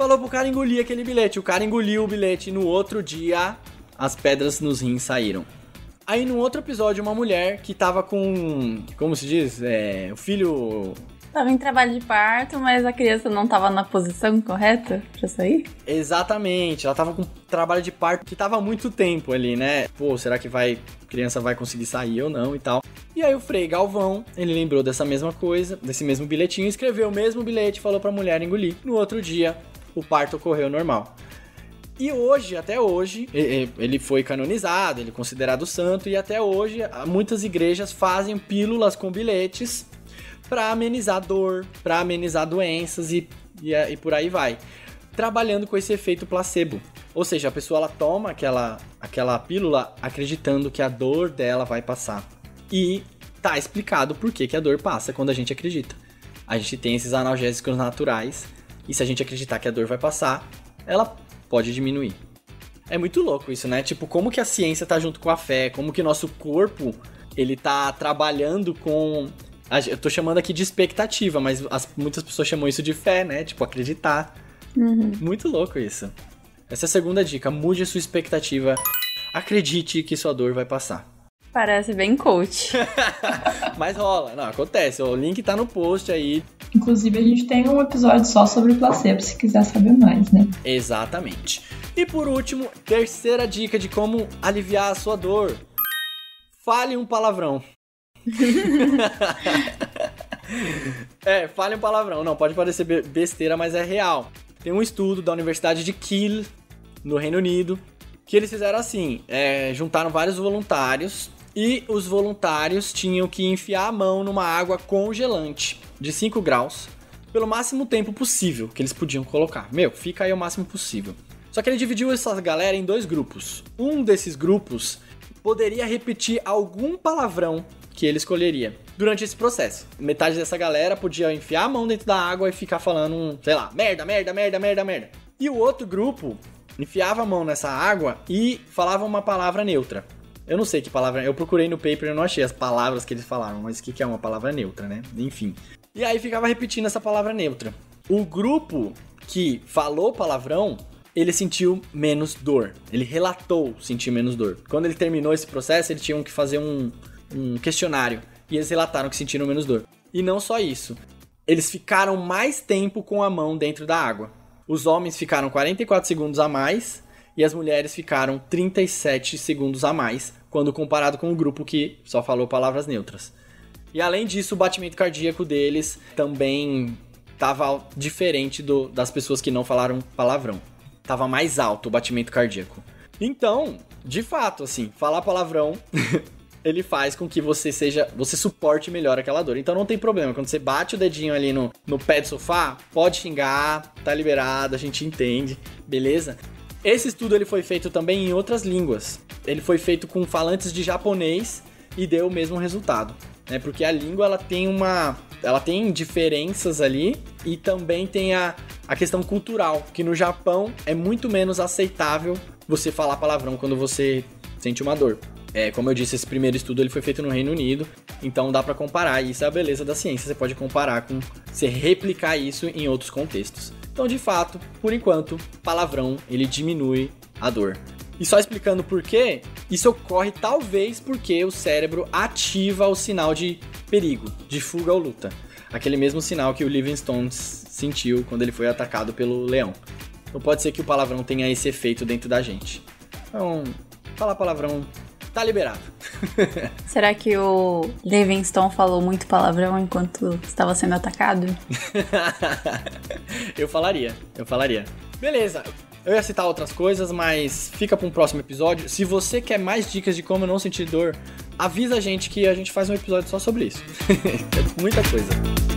falou pro cara engolir aquele bilhete. O cara engoliu o bilhete e no outro dia as pedras nos rins saíram. Aí no outro episódio, uma mulher que tava com, como se diz, é, o filho... Tava em trabalho de parto, mas a criança não tava na posição correta pra sair? Exatamente, ela tava com trabalho de parto que tava há muito tempo ali, né? Pô, será que vai, a criança vai conseguir sair ou não e tal. E aí o Frei Galvão, ele lembrou dessa mesma coisa, desse mesmo bilhetinho, escreveu o mesmo bilhete e falou pra mulher engolir. No outro dia, o parto ocorreu normal. E hoje, até hoje, ele foi canonizado, ele é considerado santo, e até hoje muitas igrejas fazem pílulas com bilhetes para amenizar dor, para amenizar doenças e, e, e por aí vai. Trabalhando com esse efeito placebo. Ou seja, a pessoa ela toma aquela, aquela pílula acreditando que a dor dela vai passar. E tá explicado por que, que a dor passa quando a gente acredita. A gente tem esses analgésicos naturais e se a gente acreditar que a dor vai passar, ela pode diminuir. É muito louco isso, né? Tipo, como que a ciência tá junto com a fé, como que nosso corpo, ele tá trabalhando com... Eu tô chamando aqui de expectativa, mas as, muitas pessoas chamam isso de fé, né? Tipo, acreditar. Uhum. Muito louco isso. Essa é a segunda dica. Mude a sua expectativa. Acredite que sua dor vai passar. Parece bem coach. Mas rola. Não, acontece. O link tá no post aí. Inclusive, a gente tem um episódio só sobre placebo, se quiser saber mais, né? Exatamente. E por último, terceira dica de como aliviar a sua dor. Fale um palavrão. É, fale um palavrão. Não, pode parecer besteira, mas é real. Tem um estudo da Universidade de Kiel, no Reino Unido, que eles fizeram assim, é, juntaram vários voluntários e os voluntários tinham que enfiar a mão numa água congelante de cinco graus pelo máximo tempo possível que eles podiam colocar. Meu, fica aí o máximo possível. Só que ele dividiu essa galera em dois grupos. Um desses grupos poderia repetir algum palavrão que ele escolheria durante esse processo. Metade dessa galera podia enfiar a mão dentro da água e ficar falando, um, sei lá, merda, merda, merda, merda, merda. E o outro grupo enfiava a mão nessa água e falava uma palavra neutra. Eu não sei que palavra, eu procurei no paper e eu não achei as palavras que eles falaram, mas o que, que é uma palavra neutra, né? Enfim. E aí ficava repetindo essa palavra neutra. O grupo que falou palavrão, ele sentiu menos dor. Ele relatou sentir menos dor. Quando ele terminou esse processo, eles tinham que fazer um... um questionário, e eles relataram que sentiram menos dor. E não só isso, eles ficaram mais tempo com a mão dentro da água. Os homens ficaram quarenta e quatro segundos a mais, e as mulheres ficaram trinta e sete segundos a mais, quando comparado com o grupo que só falou palavras neutras. E além disso, o batimento cardíaco deles também estava diferente do, das pessoas que não falaram palavrão. Tava mais alto o batimento cardíaco. Então, de fato, assim, falar palavrão... ele faz com que você seja, você suporte melhor aquela dor. Então não tem problema, quando você bate o dedinho ali no, no pé do sofá, pode xingar, tá liberado, a gente entende, beleza? Esse estudo ele foi feito também em outras línguas. Ele foi feito com falantes de japonês e deu o mesmo resultado, né? Porque a língua ela tem uma, ela tem diferenças ali e também tem a, a questão cultural, que no Japão é muito menos aceitável você falar palavrão quando você sente uma dor. É, como eu disse, esse primeiro estudo ele foi feito no Reino Unido, então dá pra comparar, e isso é a beleza da ciência, você pode comparar com, você replicar isso em outros contextos. Então, de fato, por enquanto, palavrão, ele diminui a dor. E só explicando por quê, isso ocorre talvez porque o cérebro ativa o sinal de perigo, de fuga ou luta. Aquele mesmo sinal que o Livingstone sentiu quando ele foi atacado pelo leão. Então pode ser que o palavrão tenha esse efeito dentro da gente. Então, falar palavrão... tá liberado. Será que o Livingstone falou muito palavrão enquanto estava sendo atacado? Eu falaria, eu falaria. Beleza, eu ia citar outras coisas, mas fica para um próximo episódio. Se você quer mais dicas de como não sentir dor, avisa a gente que a gente faz um episódio só sobre isso. É muita coisa.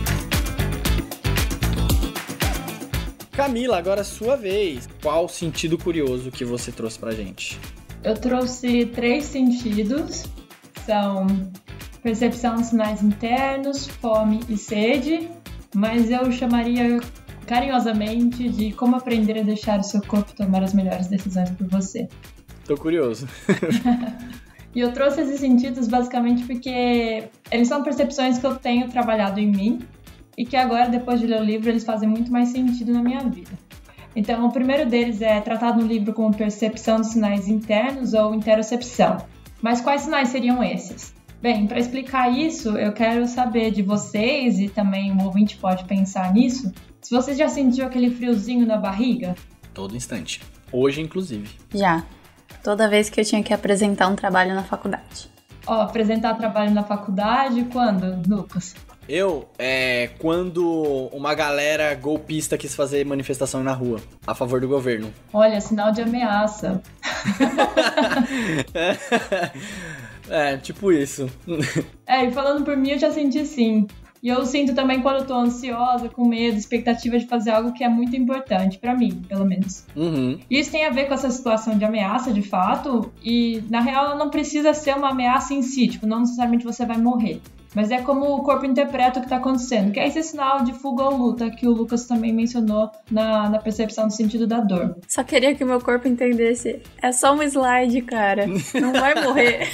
Camila, agora é sua vez. Qual sentido curioso que você trouxe pra gente? Eu trouxe três sentidos, são percepção de sinais internos, fome e sede, mas eu chamaria carinhosamente de como aprender a deixar o seu corpo tomar as melhores decisões por você. Tô curioso. E eu trouxe esses sentidos basicamente porque eles são percepções que eu tenho trabalhado em mim e que agora, depois de ler o livro, eles fazem muito mais sentido na minha vida. Então, o primeiro deles é tratado no livro como percepção de sinais internos ou interocepção. Mas quais sinais seriam esses? Bem, para explicar isso, eu quero saber de vocês, e também o ouvinte pode pensar nisso, se você já sentiu aquele friozinho na barriga. Todo instante. Hoje, inclusive. Já. Toda vez que eu tinha que apresentar um trabalho na faculdade. Ó, apresentar trabalho na faculdade, quando, Lucas? Eu, é quando uma galera golpista quis fazer manifestação na rua, a favor do governo. Olha, sinal de ameaça. É, tipo isso. É, e falando por mim, eu já senti sim. E eu sinto também quando eu tô ansiosa, com medo, expectativa de fazer algo que é muito importante, pra mim, pelo menos. Uhum. Isso tem a ver com essa situação de ameaça, de fato, e na real ela não precisa ser uma ameaça em si, tipo, não necessariamente você vai morrer. Mas é como o corpo interpreta o que tá acontecendo, que é esse sinal de fuga ou luta que o Lucas também mencionou na, na percepção do sentido da dor. Só queria que o meu corpo entendesse. É só um slide, cara. Não vai morrer.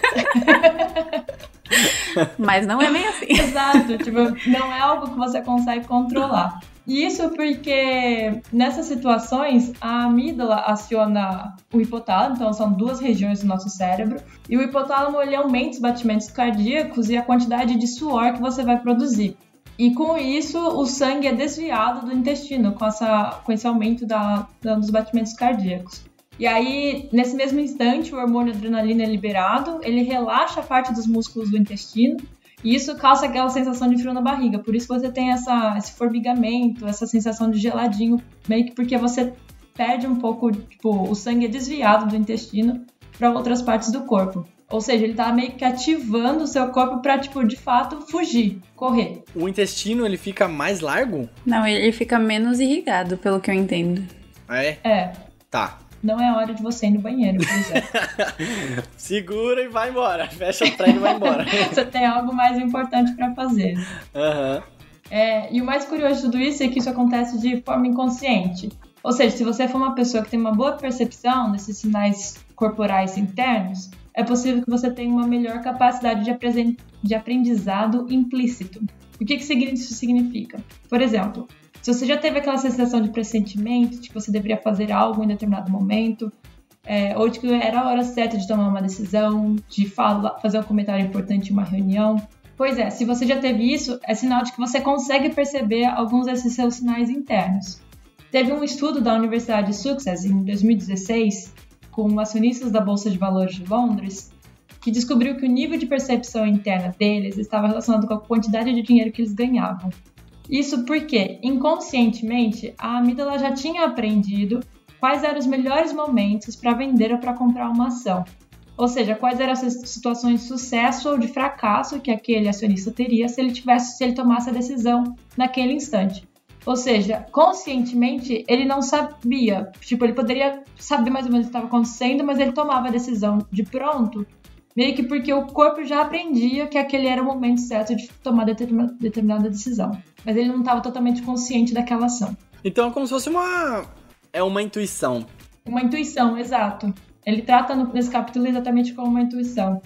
Mas não é bem assim. Exato, tipo, não é algo que você consegue controlar. E isso porque nessas situações a amígdala aciona o hipotálamo, então são duas regiões do nosso cérebro, e o hipotálamo ele aumenta os batimentos cardíacos e a quantidade de suor que você vai produzir. E com isso o sangue é desviado do intestino com, essa, com esse aumento da, da, dos batimentos cardíacos. E aí, nesse mesmo instante, o hormônio adrenalina é liberado, ele relaxa a parte dos músculos do intestino, e isso causa aquela sensação de frio na barriga. Por isso você tem essa, esse formigamento, essa sensação de geladinho, meio que porque você perde um pouco, tipo, o sangue é desviado do intestino para outras partes do corpo. Ou seja, ele tá meio que ativando o seu corpo pra, tipo, de fato, fugir, correr. O intestino, ele fica mais largo? Não, ele fica menos irrigado, pelo que eu entendo. Ah, é? É. Tá. Não é hora de você ir no banheiro, por exemplo. Segura e vai embora. Fecha o trem e vai embora. Você tem algo mais importante pra fazer. Aham. Uhum. É, e o mais curioso de tudo isso é que isso acontece de forma inconsciente. Ou seja, se você for uma pessoa que tem uma boa percepção desses sinais corporais internos, é possível que você tenha uma melhor capacidade de, apresen- de aprendizado implícito. O que, que isso significa? Por exemplo, se você já teve aquela sensação de pressentimento, de que você deveria fazer algo em determinado momento, é, ou de que era a hora certa de tomar uma decisão, de fala, fazer um comentário importante em uma reunião. Pois é, se você já teve isso, é sinal de que você consegue perceber alguns desses seus sinais internos. Teve um estudo da Universidade de Sussex, em dois mil e dezesseis, com acionistas da Bolsa de Valores de Londres, que descobriu que o nível de percepção interna deles estava relacionado com a quantidade de dinheiro que eles ganhavam. Isso porque, inconscientemente, a amígdala já tinha aprendido quais eram os melhores momentos para vender ou para comprar uma ação. Ou seja, quais eram as situações de sucesso ou de fracasso que aquele acionista teria se ele, tivesse, se ele tomasse a decisão naquele instante. Ou seja, conscientemente, ele não sabia. Tipo, ele poderia saber mais ou menos o que estava acontecendo, mas ele tomava a decisão de pronto, meio que porque o corpo já aprendia que aquele era o momento certo de tomar determinada, determinada decisão. Mas ele não estava totalmente consciente daquela ação. Então é como se fosse uma... É uma intuição. Uma intuição, exato. Ele trata no, nesse capítulo exatamente como uma intuição.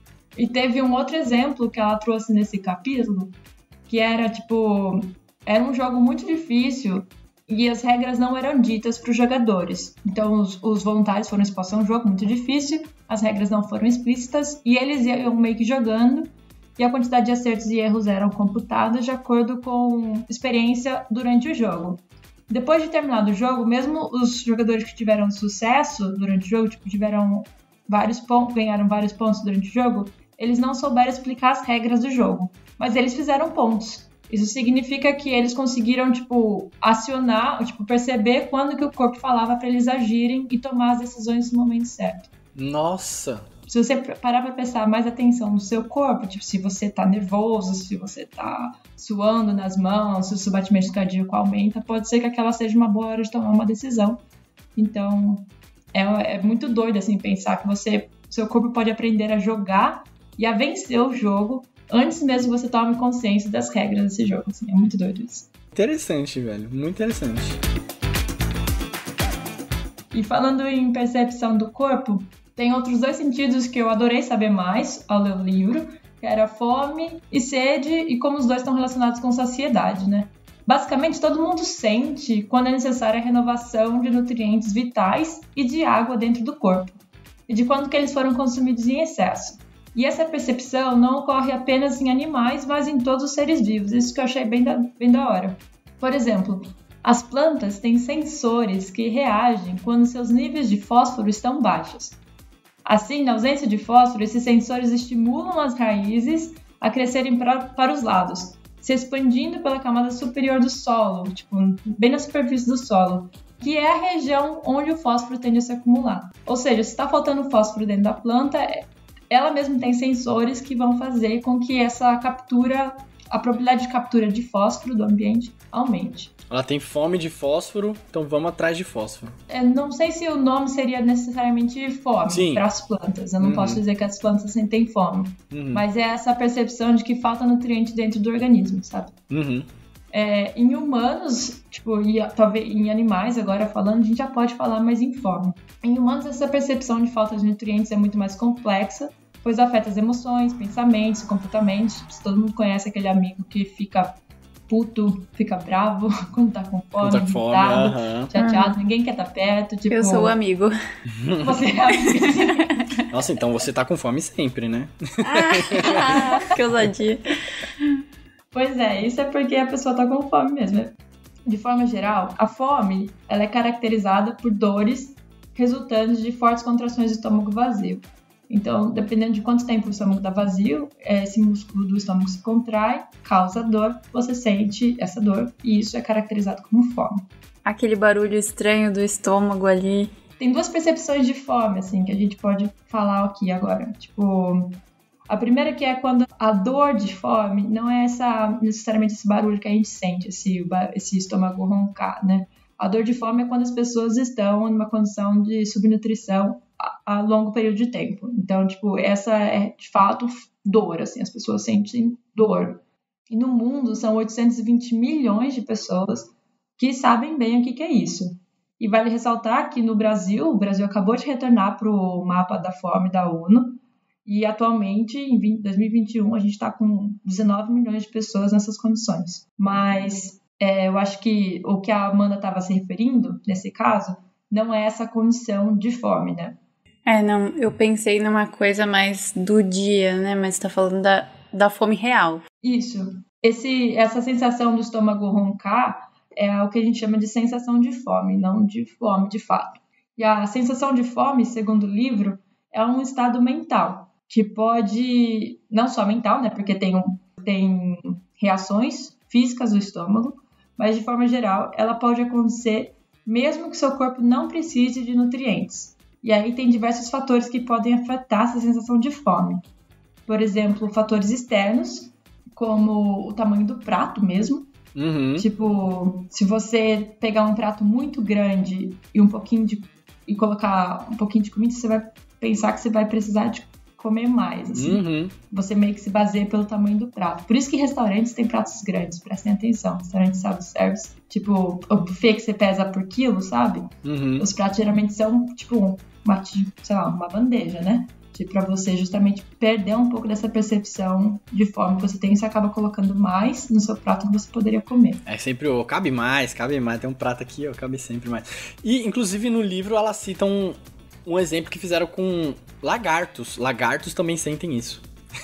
E teve um outro exemplo que ela trouxe nesse capítulo, que era, tipo... Era um jogo muito difícil e as regras não eram ditas para os jogadores. Então, os, os voluntários foram expostos a um jogo muito difícil, as regras não foram explícitas e eles iam meio que jogando e a quantidade de acertos e erros eram computadas de acordo com experiência durante o jogo. Depois de terminado o jogo, mesmo os jogadores que tiveram sucesso durante o jogo, tipo, tiveram vários pontos, ganharam vários pontos durante o jogo, eles não souberam explicar as regras do jogo, mas eles fizeram pontos. Isso significa que eles conseguiram, tipo, acionar, tipo, perceber quando que o corpo falava para eles agirem e tomar as decisões no momento certo. Nossa! Se você parar para prestar mais atenção no seu corpo, tipo, se você tá nervoso, se você tá suando nas mãos, se o seu batimento cardíaco aumenta, pode ser que aquela seja uma boa hora de tomar uma decisão. Então, é, é muito doido, assim, pensar que você, seu corpo pode aprender a jogar e a vencer o jogo antes mesmo que você tome consciência das regras desse jogo, assim, é muito doido isso. Interessante, velho, muito interessante. E falando em percepção do corpo, tem outros dois sentidos que eu adorei saber mais ao ler o livro, que era fome e sede, e como os dois estão relacionados com saciedade, né? Basicamente, todo mundo sente quando é necessária a renovação de nutrientes vitais e de água dentro do corpo, e de quando que eles foram consumidos em excesso. E essa percepção não ocorre apenas em animais, mas em todos os seres vivos. Isso que eu achei bem da, bem da hora. Por exemplo, as plantas têm sensores que reagem quando seus níveis de fósforo estão baixos. Assim, na ausência de fósforo, esses sensores estimulam as raízes a crescerem pra, para os lados, se expandindo pela camada superior do solo, tipo, bem na superfície do solo, que é a região onde o fósforo tende a se acumular. Ou seja, se está faltando fósforo dentro da planta, ela mesma tem sensores que vão fazer com que essa captura, a probabilidade de captura de fósforo do ambiente aumente. Ela tem fome de fósforo, então vamos atrás de fósforo. Eu não sei se o nome seria necessariamente fome para as plantas. Eu não uhum. posso dizer que as plantas sentem fome. Uhum. Mas é essa percepção de que falta nutriente dentro do organismo, sabe? Uhum. É, em humanos, tipo, e, talvez em animais, agora falando, a gente já pode falar mais em fome. Em humanos, essa percepção de falta de nutrientes é muito mais complexa, pois afeta as emoções, pensamentos, comportamentos. Tipo, todo mundo conhece aquele amigo que fica puto, fica bravo quando tá com fome, tá com fome irritado, uh-huh. chateado, ninguém quer estar perto. Tipo, eu sou o amigo. Você é amigo. Nossa, então você tá com fome sempre, né? Ah, que ousadia. Pois é, isso é porque a pessoa tá com fome mesmo. De forma geral, a fome ela é caracterizada por dores resultantes de fortes contrações do estômago vazio. Então, dependendo de quanto tempo o estômago está vazio, esse músculo do estômago se contrai, causa dor, você sente essa dor e isso é caracterizado como fome. Aquele barulho estranho do estômago ali. Tem duas percepções de fome, assim, que a gente pode falar aqui agora. Tipo, a primeira que é quando a dor de fome não é essa, necessariamente esse barulho que a gente sente, esse, esse estômago roncar, né? A dor de fome é quando as pessoas estão numa condição de subnutrição a longo período de tempo. Então, tipo, essa é, de fato, dor, assim, as pessoas sentem dor. E no mundo, são oitocentos e vinte milhões de pessoas que sabem bem o que, que é isso. E vale ressaltar que no Brasil, o Brasil acabou de retornar para o mapa da fome da ONU, e atualmente, em dois mil e vinte e um, a gente está com dezenove milhões de pessoas nessas condições. Mas é, eu acho que o que a Amanda estava se referindo, nesse caso, não é essa condição de fome, né? É, não, eu pensei numa coisa mais do dia, né? Mas você tá falando da, da fome real. Isso. Esse, essa sensação do estômago roncar é o que a gente chama de sensação de fome, não de fome de fato. E a sensação de fome, segundo o livro, é um estado mental, que pode, não só mental, né? Porque tem, um, tem reações físicas do estômago, mas de forma geral, ela pode acontecer mesmo que seu corpo não precise de nutrientes. E aí tem diversos fatores que podem afetar essa sensação de fome. Por exemplo, fatores externos, como o tamanho do prato mesmo. Uhum. Tipo, se você pegar um prato muito grande e um pouquinho de e colocar um pouquinho de comida, você vai pensar que você vai precisar de comer mais. Assim. Uhum. Você meio que se baseia pelo tamanho do prato. Por isso que restaurantes têm pratos grandes, prestem atenção. Restaurantes self-service, tipo, o buffet que você pesa por quilo, sabe? Uhum. Os pratos geralmente são, tipo, uma, sei lá, uma bandeja, né? Tipo, pra você justamente perder um pouco dessa percepção de fome que você tem, você acaba colocando mais no seu prato que você poderia comer. É sempre o cabe mais, cabe mais. Tem um prato aqui, ó, cabe sempre mais. E, inclusive, no livro, ela cita um, um exemplo que fizeram com lagartos. Lagartos também sentem isso.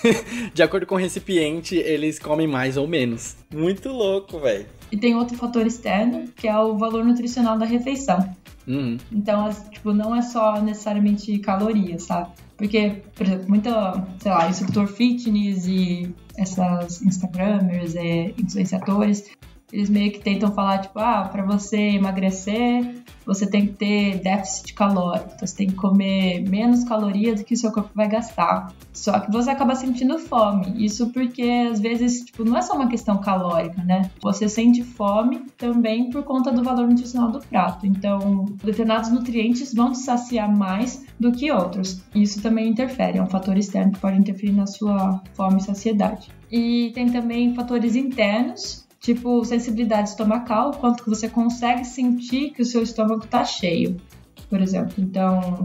De acordo com o recipiente, eles comem mais ou menos. Muito louco, velho. E tem outro fator externo, que é o valor nutricional da refeição. Uhum. Então, tipo, não é só necessariamente calorias, sabe? Porque, por exemplo, muito, sei lá, instrutor fitness e essas instagramers, é, influenciadores, eles meio que tentam falar, tipo, ah, pra você emagrecer, você tem que ter déficit calórico. Então, você tem que comer menos calorias do que o seu corpo vai gastar. Só que você acaba sentindo fome. Isso porque, às vezes, tipo, não é só uma questão calórica, né? Você sente fome também por conta do valor nutricional do prato. Então, determinados nutrientes vão te saciar mais do que outros. Isso também interfere. É um fator externo que pode interferir na sua fome e saciedade. E tem também fatores internos, tipo sensibilidade estomacal, quanto que você consegue sentir que o seu estômago está cheio, por exemplo. Então,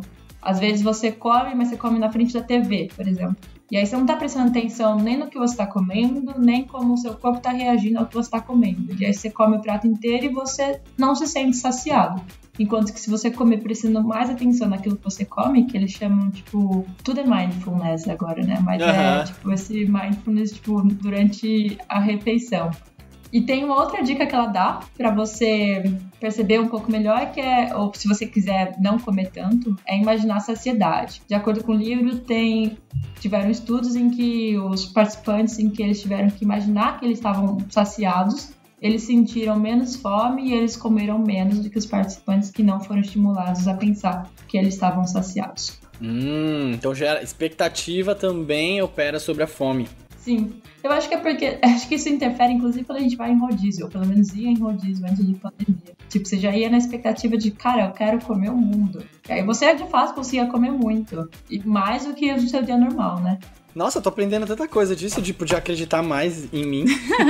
Às vezes você come, mas você come na frente da T V, por exemplo. E aí você não tá prestando atenção nem no que você tá comendo, nem como o seu corpo tá reagindo ao que você tá comendo. E aí você come o prato inteiro e você não se sente saciado. Enquanto que se você comer prestando mais atenção naquilo que você come, que eles chamam, tipo, tudo é mindfulness agora, né? Mas uhum. é, tipo, esse mindfulness, tipo, durante a refeição. E tem uma outra dica que ela dá pra você perceber um pouco melhor, que é, ou se você quiser não comer tanto, é imaginar a saciedade. De acordo com o livro, tem, tiveram estudos em que os participantes, em que eles tiveram que imaginar que eles estavam saciados, eles sentiram menos fome e eles comeram menos do que os participantes que não foram estimulados a pensar que eles estavam saciados. Hum, então já expectativa também opera sobre a fome. Sim, eu acho que é porque, acho que isso interfere, inclusive, quando a gente vai em rodízio, ou pelo menos ia em rodízio antes de pandemia. Tipo, você já ia na expectativa de, cara, eu quero comer o mundo. E aí você, de fato, conseguia comer muito. E mais do que o seu dia normal, né? Nossa, eu tô aprendendo tanta coisa disso, tipo, de acreditar mais em mim,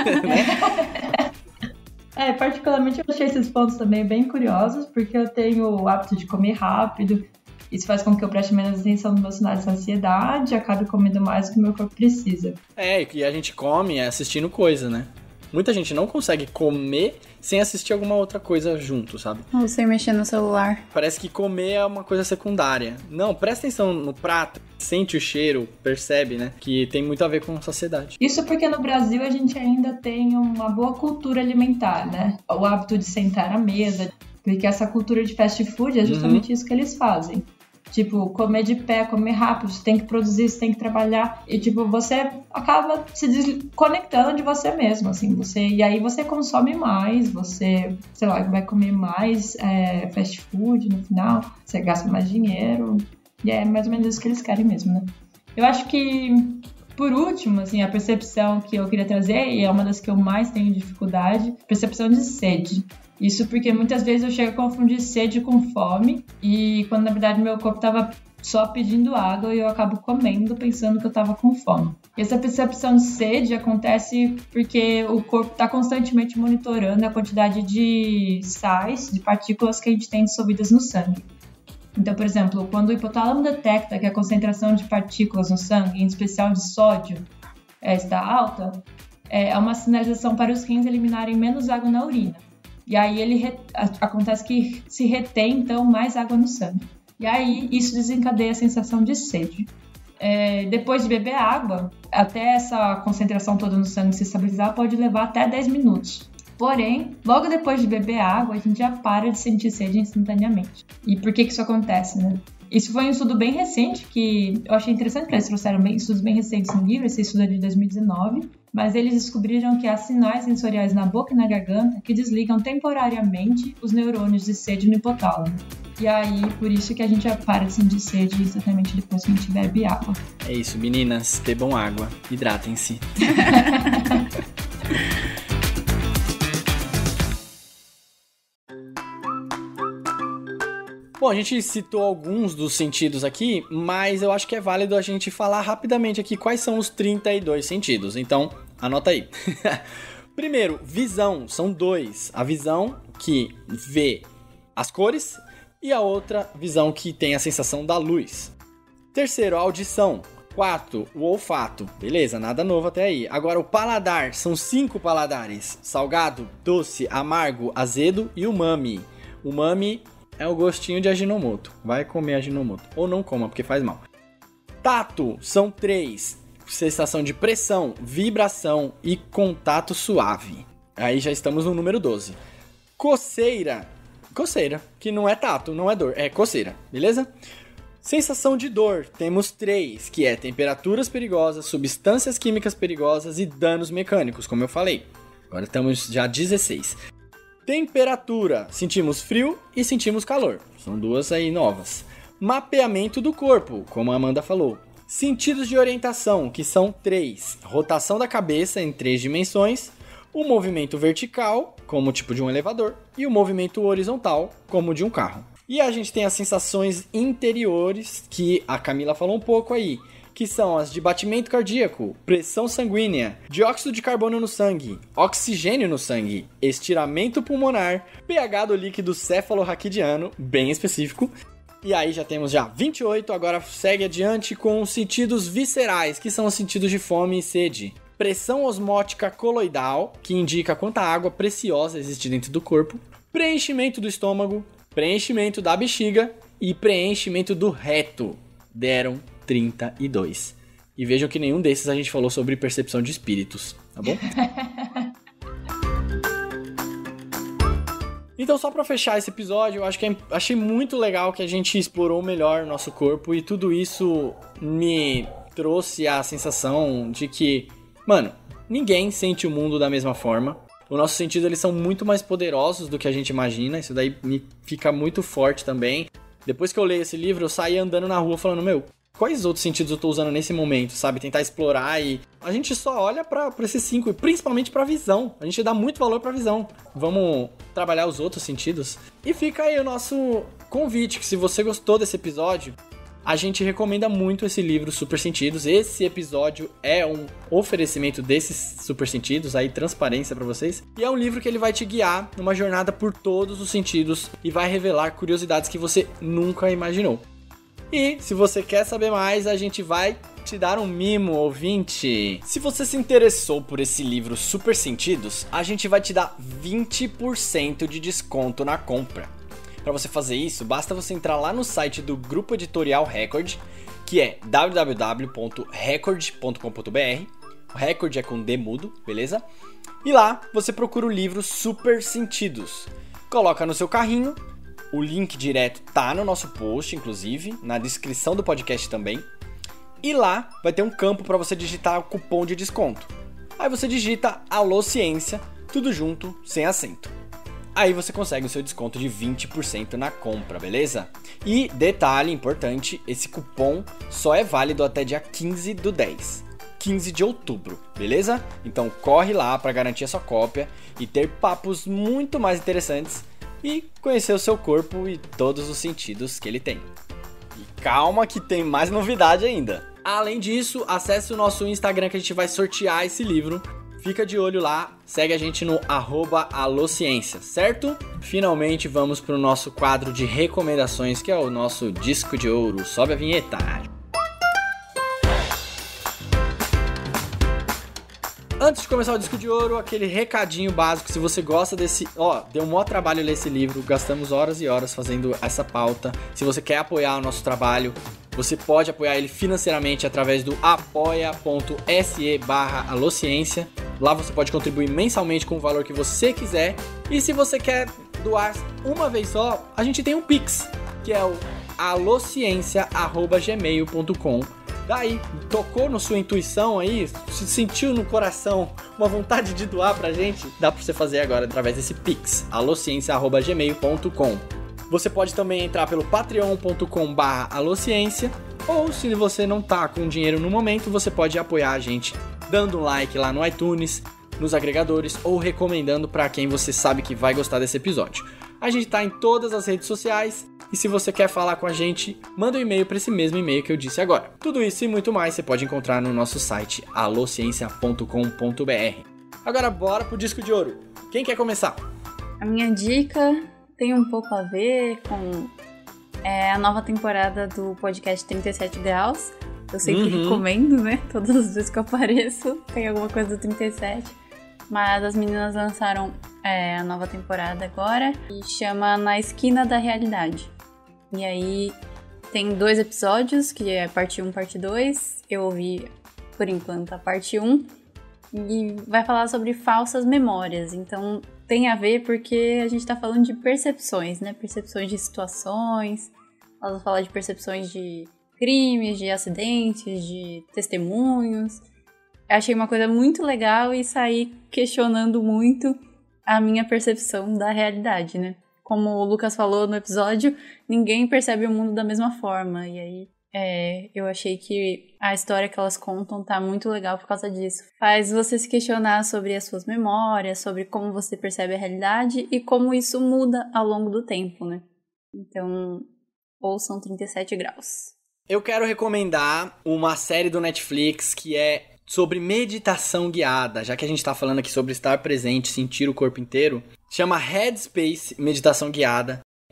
né? É, particularmente eu achei esses pontos também bem curiosos, porque eu tenho o hábito de comer rápido. Isso faz com que eu preste menos atenção nos meus sinais de saciedade e acabe comendo mais do que o meu corpo precisa. É, e a gente come assistindo coisa, né? Muita gente não consegue comer sem assistir alguma outra coisa junto, sabe? Ou sem mexer no celular. Parece que comer é uma coisa secundária. Não, presta atenção no prato, sente o cheiro, percebe, né? Que tem muito a ver com saciedade. Isso porque no Brasil a gente ainda tem uma boa cultura alimentar, né? O hábito de sentar à mesa, porque essa cultura de fast food é justamente uhum. isso que eles fazem. Tipo, comer de pé, comer rápido, você tem que produzir, você tem que trabalhar. E, tipo, você acaba se desconectando de você mesmo, assim. Você, e aí você consome mais, você, sei lá, vai comer mais é, fast food no final, você gasta mais dinheiro. E é mais ou menos isso que eles querem mesmo, né? Eu acho que, por último, assim, a percepção que eu queria trazer, e é uma das que eu mais tenho dificuldade, percepção de sede. Isso porque muitas vezes eu chego a confundir sede com fome e quando na verdade meu corpo estava só pedindo água e eu acabo comendo pensando que eu estava com fome. E essa percepção de sede acontece porque o corpo está constantemente monitorando a quantidade de sais, de partículas que a gente tem dissolvidas no sangue. Então, por exemplo, quando o hipotálamo detecta que a concentração de partículas no sangue, em especial de sódio, é, está alta, é uma sinalização para os rins eliminarem menos água na urina. E aí ele re... acontece que se retém, então, mais água no sangue. E aí isso desencadeia a sensação de sede. É, depois de beber água, até essa concentração toda no sangue se estabilizar, pode levar até dez minutos. Porém, logo depois de beber água, a gente já para de sentir sede instantaneamente. E por que que isso acontece, né? Isso foi um estudo bem recente, que eu achei interessante que eles trouxeram bem, estudos bem recentes no livro, esse estudo é de dois mil e dezenove, mas eles descobriram que há sinais sensoriais na boca e na garganta que desligam temporariamente os neurônios de sede no hipotálamo. E aí, por isso que a gente já para de sentir sede exatamente depois que a gente bebe água. É isso, meninas, bebam água, hidratem-se. Bom, a gente citou alguns dos sentidos aqui, mas eu acho que é válido a gente falar rapidamente aqui quais são os trinta e dois sentidos. Então, anota aí. Primeiro, visão. São dois. A visão que vê as cores e a outra visão que tem a sensação da luz. Terceiro, a audição. Quatro, o olfato. Beleza, nada novo até aí. Agora, o paladar. São cinco paladares. Salgado, doce, amargo, azedo e umami. Umami é o gostinho de Ajinomoto. Vai comer Ajinomoto. Ou não coma, porque faz mal. Tato, são três. Sensação de pressão, vibração e contato suave. Aí já estamos no número doze. Coceira. Coceira, que não é tato, não é dor, é coceira, beleza? Sensação de dor, temos três, que é temperaturas perigosas, substâncias químicas perigosas e danos mecânicos, como eu falei. Agora estamos já dezesseis. Temperatura, sentimos frio e sentimos calor. São duas aí novas. Mapeamento do corpo, como a Amanda falou. Sentidos de orientação, que são três. Rotação da cabeça em três dimensões. O movimento vertical, como o tipo de um elevador. E o movimento horizontal, como o de um carro. E a gente tem as sensações interiores, que a Camila falou um pouco aí. Que são as de batimento cardíaco, pressão sanguínea, dióxido de carbono no sangue, oxigênio no sangue, estiramento pulmonar, pH do líquido cefalorraquidiano, bem específico, E aí já temos já vinte e oito, agora segue adiante com os sentidos viscerais, que são os sentidos de fome e sede. Pressão osmótica coloidal, que indica quanta água preciosa existe dentro do corpo. Preenchimento do estômago, preenchimento da bexiga e preenchimento do reto. Deram trinta e dois. E vejam que nenhum desses a gente falou sobre percepção de espíritos, tá bom? Então, só pra fechar esse episódio, eu acho que é, achei muito legal que a gente explorou melhor o nosso corpo e tudo isso me trouxe a sensação de que, mano, ninguém sente o mundo da mesma forma. Os nossos sentidos, eles são muito mais poderosos do que a gente imagina, isso daí me fica muito forte também. Depois que eu leio esse livro, eu saí andando na rua falando, meu, quais outros sentidos eu tô usando nesse momento, sabe? Tentar explorar e... A gente só olha pra, pra esses cinco, e principalmente pra visão. A gente dá muito valor pra visão. Vamos trabalhar os outros sentidos. E fica aí o nosso convite, que se você gostou desse episódio, a gente recomenda muito esse livro Super Sentidos. Esse episódio é um oferecimento desses Super Sentidos, aí transparência pra vocês. E é um livro que ele vai te guiar numa jornada por todos os sentidos e vai revelar curiosidades que você nunca imaginou. E se você quer saber mais, a gente vai te dar um mimo, ouvinte. Se você se interessou por esse livro Super Sentidos, a gente vai te dar vinte por cento de desconto na compra. Para você fazer isso, basta você entrar lá no site do Grupo Editorial Record, que é w w w ponto record ponto com ponto b r. O Record é com D mudo, beleza? E lá você procura o livro Super Sentidos. Coloca no seu carrinho. O link direto tá no nosso post, inclusive, na descrição do podcast também. E lá vai ter um campo para você digitar o cupom de desconto. Aí você digita Alô Ciência, tudo junto, sem acento. Aí você consegue o seu desconto de vinte por cento na compra, beleza? E detalhe importante, esse cupom só é válido até dia quinze do dez. quinze de outubro, beleza? Então corre lá para garantir a sua cópia e ter papos muito mais interessantes e conhecer o seu corpo e todos os sentidos que ele tem. E calma que tem mais novidade ainda. Além disso, acesse o nosso Instagram que a gente vai sortear esse livro. Fica de olho lá, segue a gente no arroba alociência, certo? Finalmente vamos para o nosso quadro de recomendações, que é o nosso disco de ouro. Sobe a vinheta! Antes de começar o disco de ouro, aquele recadinho básico, se você gosta desse... Ó, deu um maior trabalho ler esse livro, gastamos horas e horas fazendo essa pauta. Se você quer apoiar o nosso trabalho, você pode apoiar ele financeiramente através do apoia.se barra alociência. Lá você pode contribuir mensalmente com o valor que você quiser. E se você quer doar uma vez só, a gente tem um Pix, que é o alociência arroba gmail ponto com. Daí, tocou na sua intuição aí, se sentiu no coração uma vontade de doar pra gente, dá pra você fazer agora através desse Pix, alociência arroba gmail ponto com. Você pode também entrar pelo patreon ponto com barra alociência, ou se você não tá com dinheiro no momento, você pode apoiar a gente dando um like lá no iTunes, nos agregadores, ou recomendando pra quem você sabe que vai gostar desse episódio. A gente tá em todas as redes sociais, e se você quer falar com a gente, manda um e-mail para esse mesmo e-mail que eu disse agora. Tudo isso e muito mais você pode encontrar no nosso site alociência ponto com ponto b r. Agora bora pro disco de ouro. Quem quer começar? A minha dica tem um pouco a ver com é, a nova temporada do podcast trinta e sete graus. Eu sempre uhum. recomendo, né? Todas as vezes que eu apareço tem alguma coisa do trinta e sete. Mas as meninas lançaram é, a nova temporada agora e chama Na Esquina da Realidade. E aí tem dois episódios, que é parte um e parte dois. Eu ouvi, por enquanto, a parte um. E vai falar sobre falsas memórias. Então tem a ver porque a gente tá falando de percepções, né? Percepções de situações. Elas vão falar de percepções de crimes, de acidentes, de testemunhos. Eu achei uma coisa muito legal e saí questionando muito a minha percepção da realidade, né? Como o Lucas falou no episódio, ninguém percebe o mundo da mesma forma. E aí é, eu achei que a história que elas contam tá muito legal por causa disso. Faz você se questionar sobre as suas memórias, sobre como você percebe a realidade e como isso muda ao longo do tempo, né? Então, ouçam trinta e sete graus. Eu quero recomendar uma série do Netflix que é sobre meditação guiada, já que a gente tá falando aqui sobre estar presente, sentir o corpo inteiro. Chama Headspace Meditação Guiada.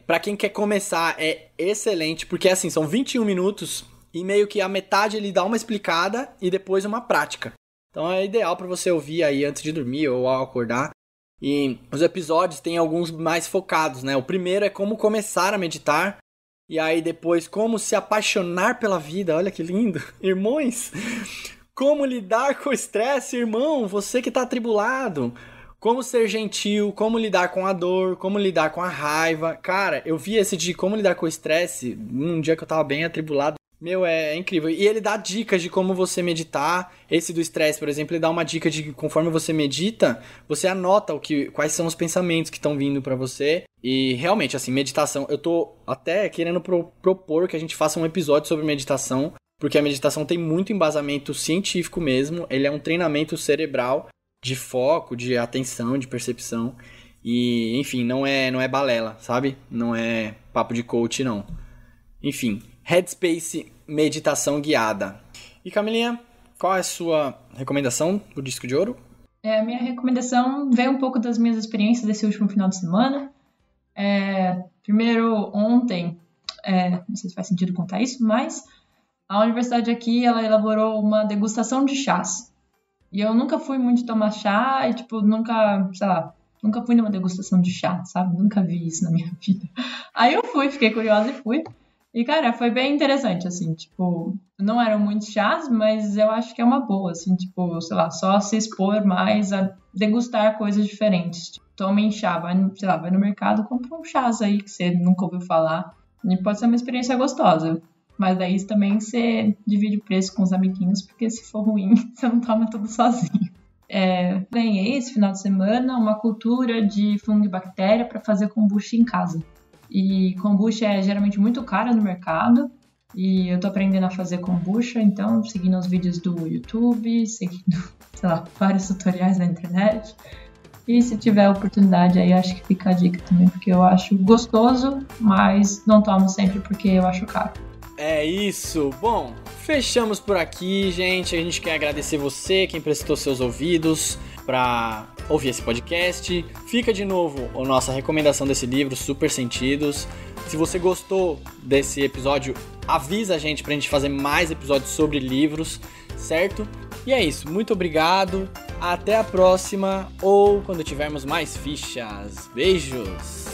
pra quem quer começar, é excelente, porque assim, são vinte e um minutos e meio que a metade ele dá uma explicada e depois uma prática. Então é ideal pra você ouvir aí antes de dormir ou ao acordar. E os episódios tem alguns mais focados, né? O primeiro é como começar a meditar. E aí depois, como se apaixonar pela vida. Olha que lindo. Irmãos, como lidar com o estresse, irmão? Você que tá atribulado. Como ser gentil, como lidar com a dor, como lidar com a raiva. Cara, eu vi esse de como lidar com o estresse num dia que eu tava bem atribulado. Meu, é, é incrível. E ele dá dicas de como você meditar. Esse do estresse, por exemplo, ele dá uma dica de que conforme você medita, você anota o que, quais são os pensamentos que estão vindo pra você. E realmente, assim, meditação, eu tô até querendo pro, propor que a gente faça um episódio sobre meditação, porque a meditação tem muito embasamento científico mesmo. Ele é um treinamento cerebral de foco, de atenção, de percepção. E, enfim, não é, não é balela, sabe? Não é papo de coach, não. Enfim, Headspace Meditação Guiada. E Camilinha, qual é a sua recomendação do Disco de Ouro? É, a minha recomendação veio um pouco das minhas experiências desse último final de semana. É, primeiro, ontem, é, não sei se faz sentido contar isso, mas a universidade aqui, ela elaborou uma degustação de chás. E eu nunca fui muito tomar chá e, tipo, nunca, sei lá, nunca fui numa degustação de chá, sabe? Nunca vi isso na minha vida. Aí eu fui, fiquei curiosa e fui. E, cara, foi bem interessante, assim, tipo, não eram muitos chás, mas eu acho que é uma boa, assim, tipo, sei lá, só se expor mais a degustar coisas diferentes. Tipo, tomem chá, vai, no, sei lá, vai no mercado, compra um chás aí que você nunca ouviu falar. E pode ser uma experiência gostosa. Mas daí também você divide o preço com os amiguinhos, porque se for ruim, você não toma tudo sozinho. É, ganhei esse final de semana uma cultura de fungo e bactéria para fazer kombucha em casa. E kombucha é geralmente muito cara no mercado. E eu tô aprendendo a fazer kombucha, então seguindo os vídeos do YouTube, seguindo, sei lá, vários tutoriais na internet. E se tiver oportunidade aí, acho que fica a dica também, porque eu acho gostoso, mas não tomo sempre porque eu acho caro. É isso. Bom, fechamos por aqui, gente. A gente quer agradecer você, quem prestou seus ouvidos para ouvir esse podcast. Fica de novo a nossa recomendação desse livro, Super Sentidos. Se você gostou desse episódio, avisa a gente pra gente fazer mais episódios sobre livros, certo? E é isso. Muito obrigado. Até a próxima ou quando tivermos mais fichas. Beijos!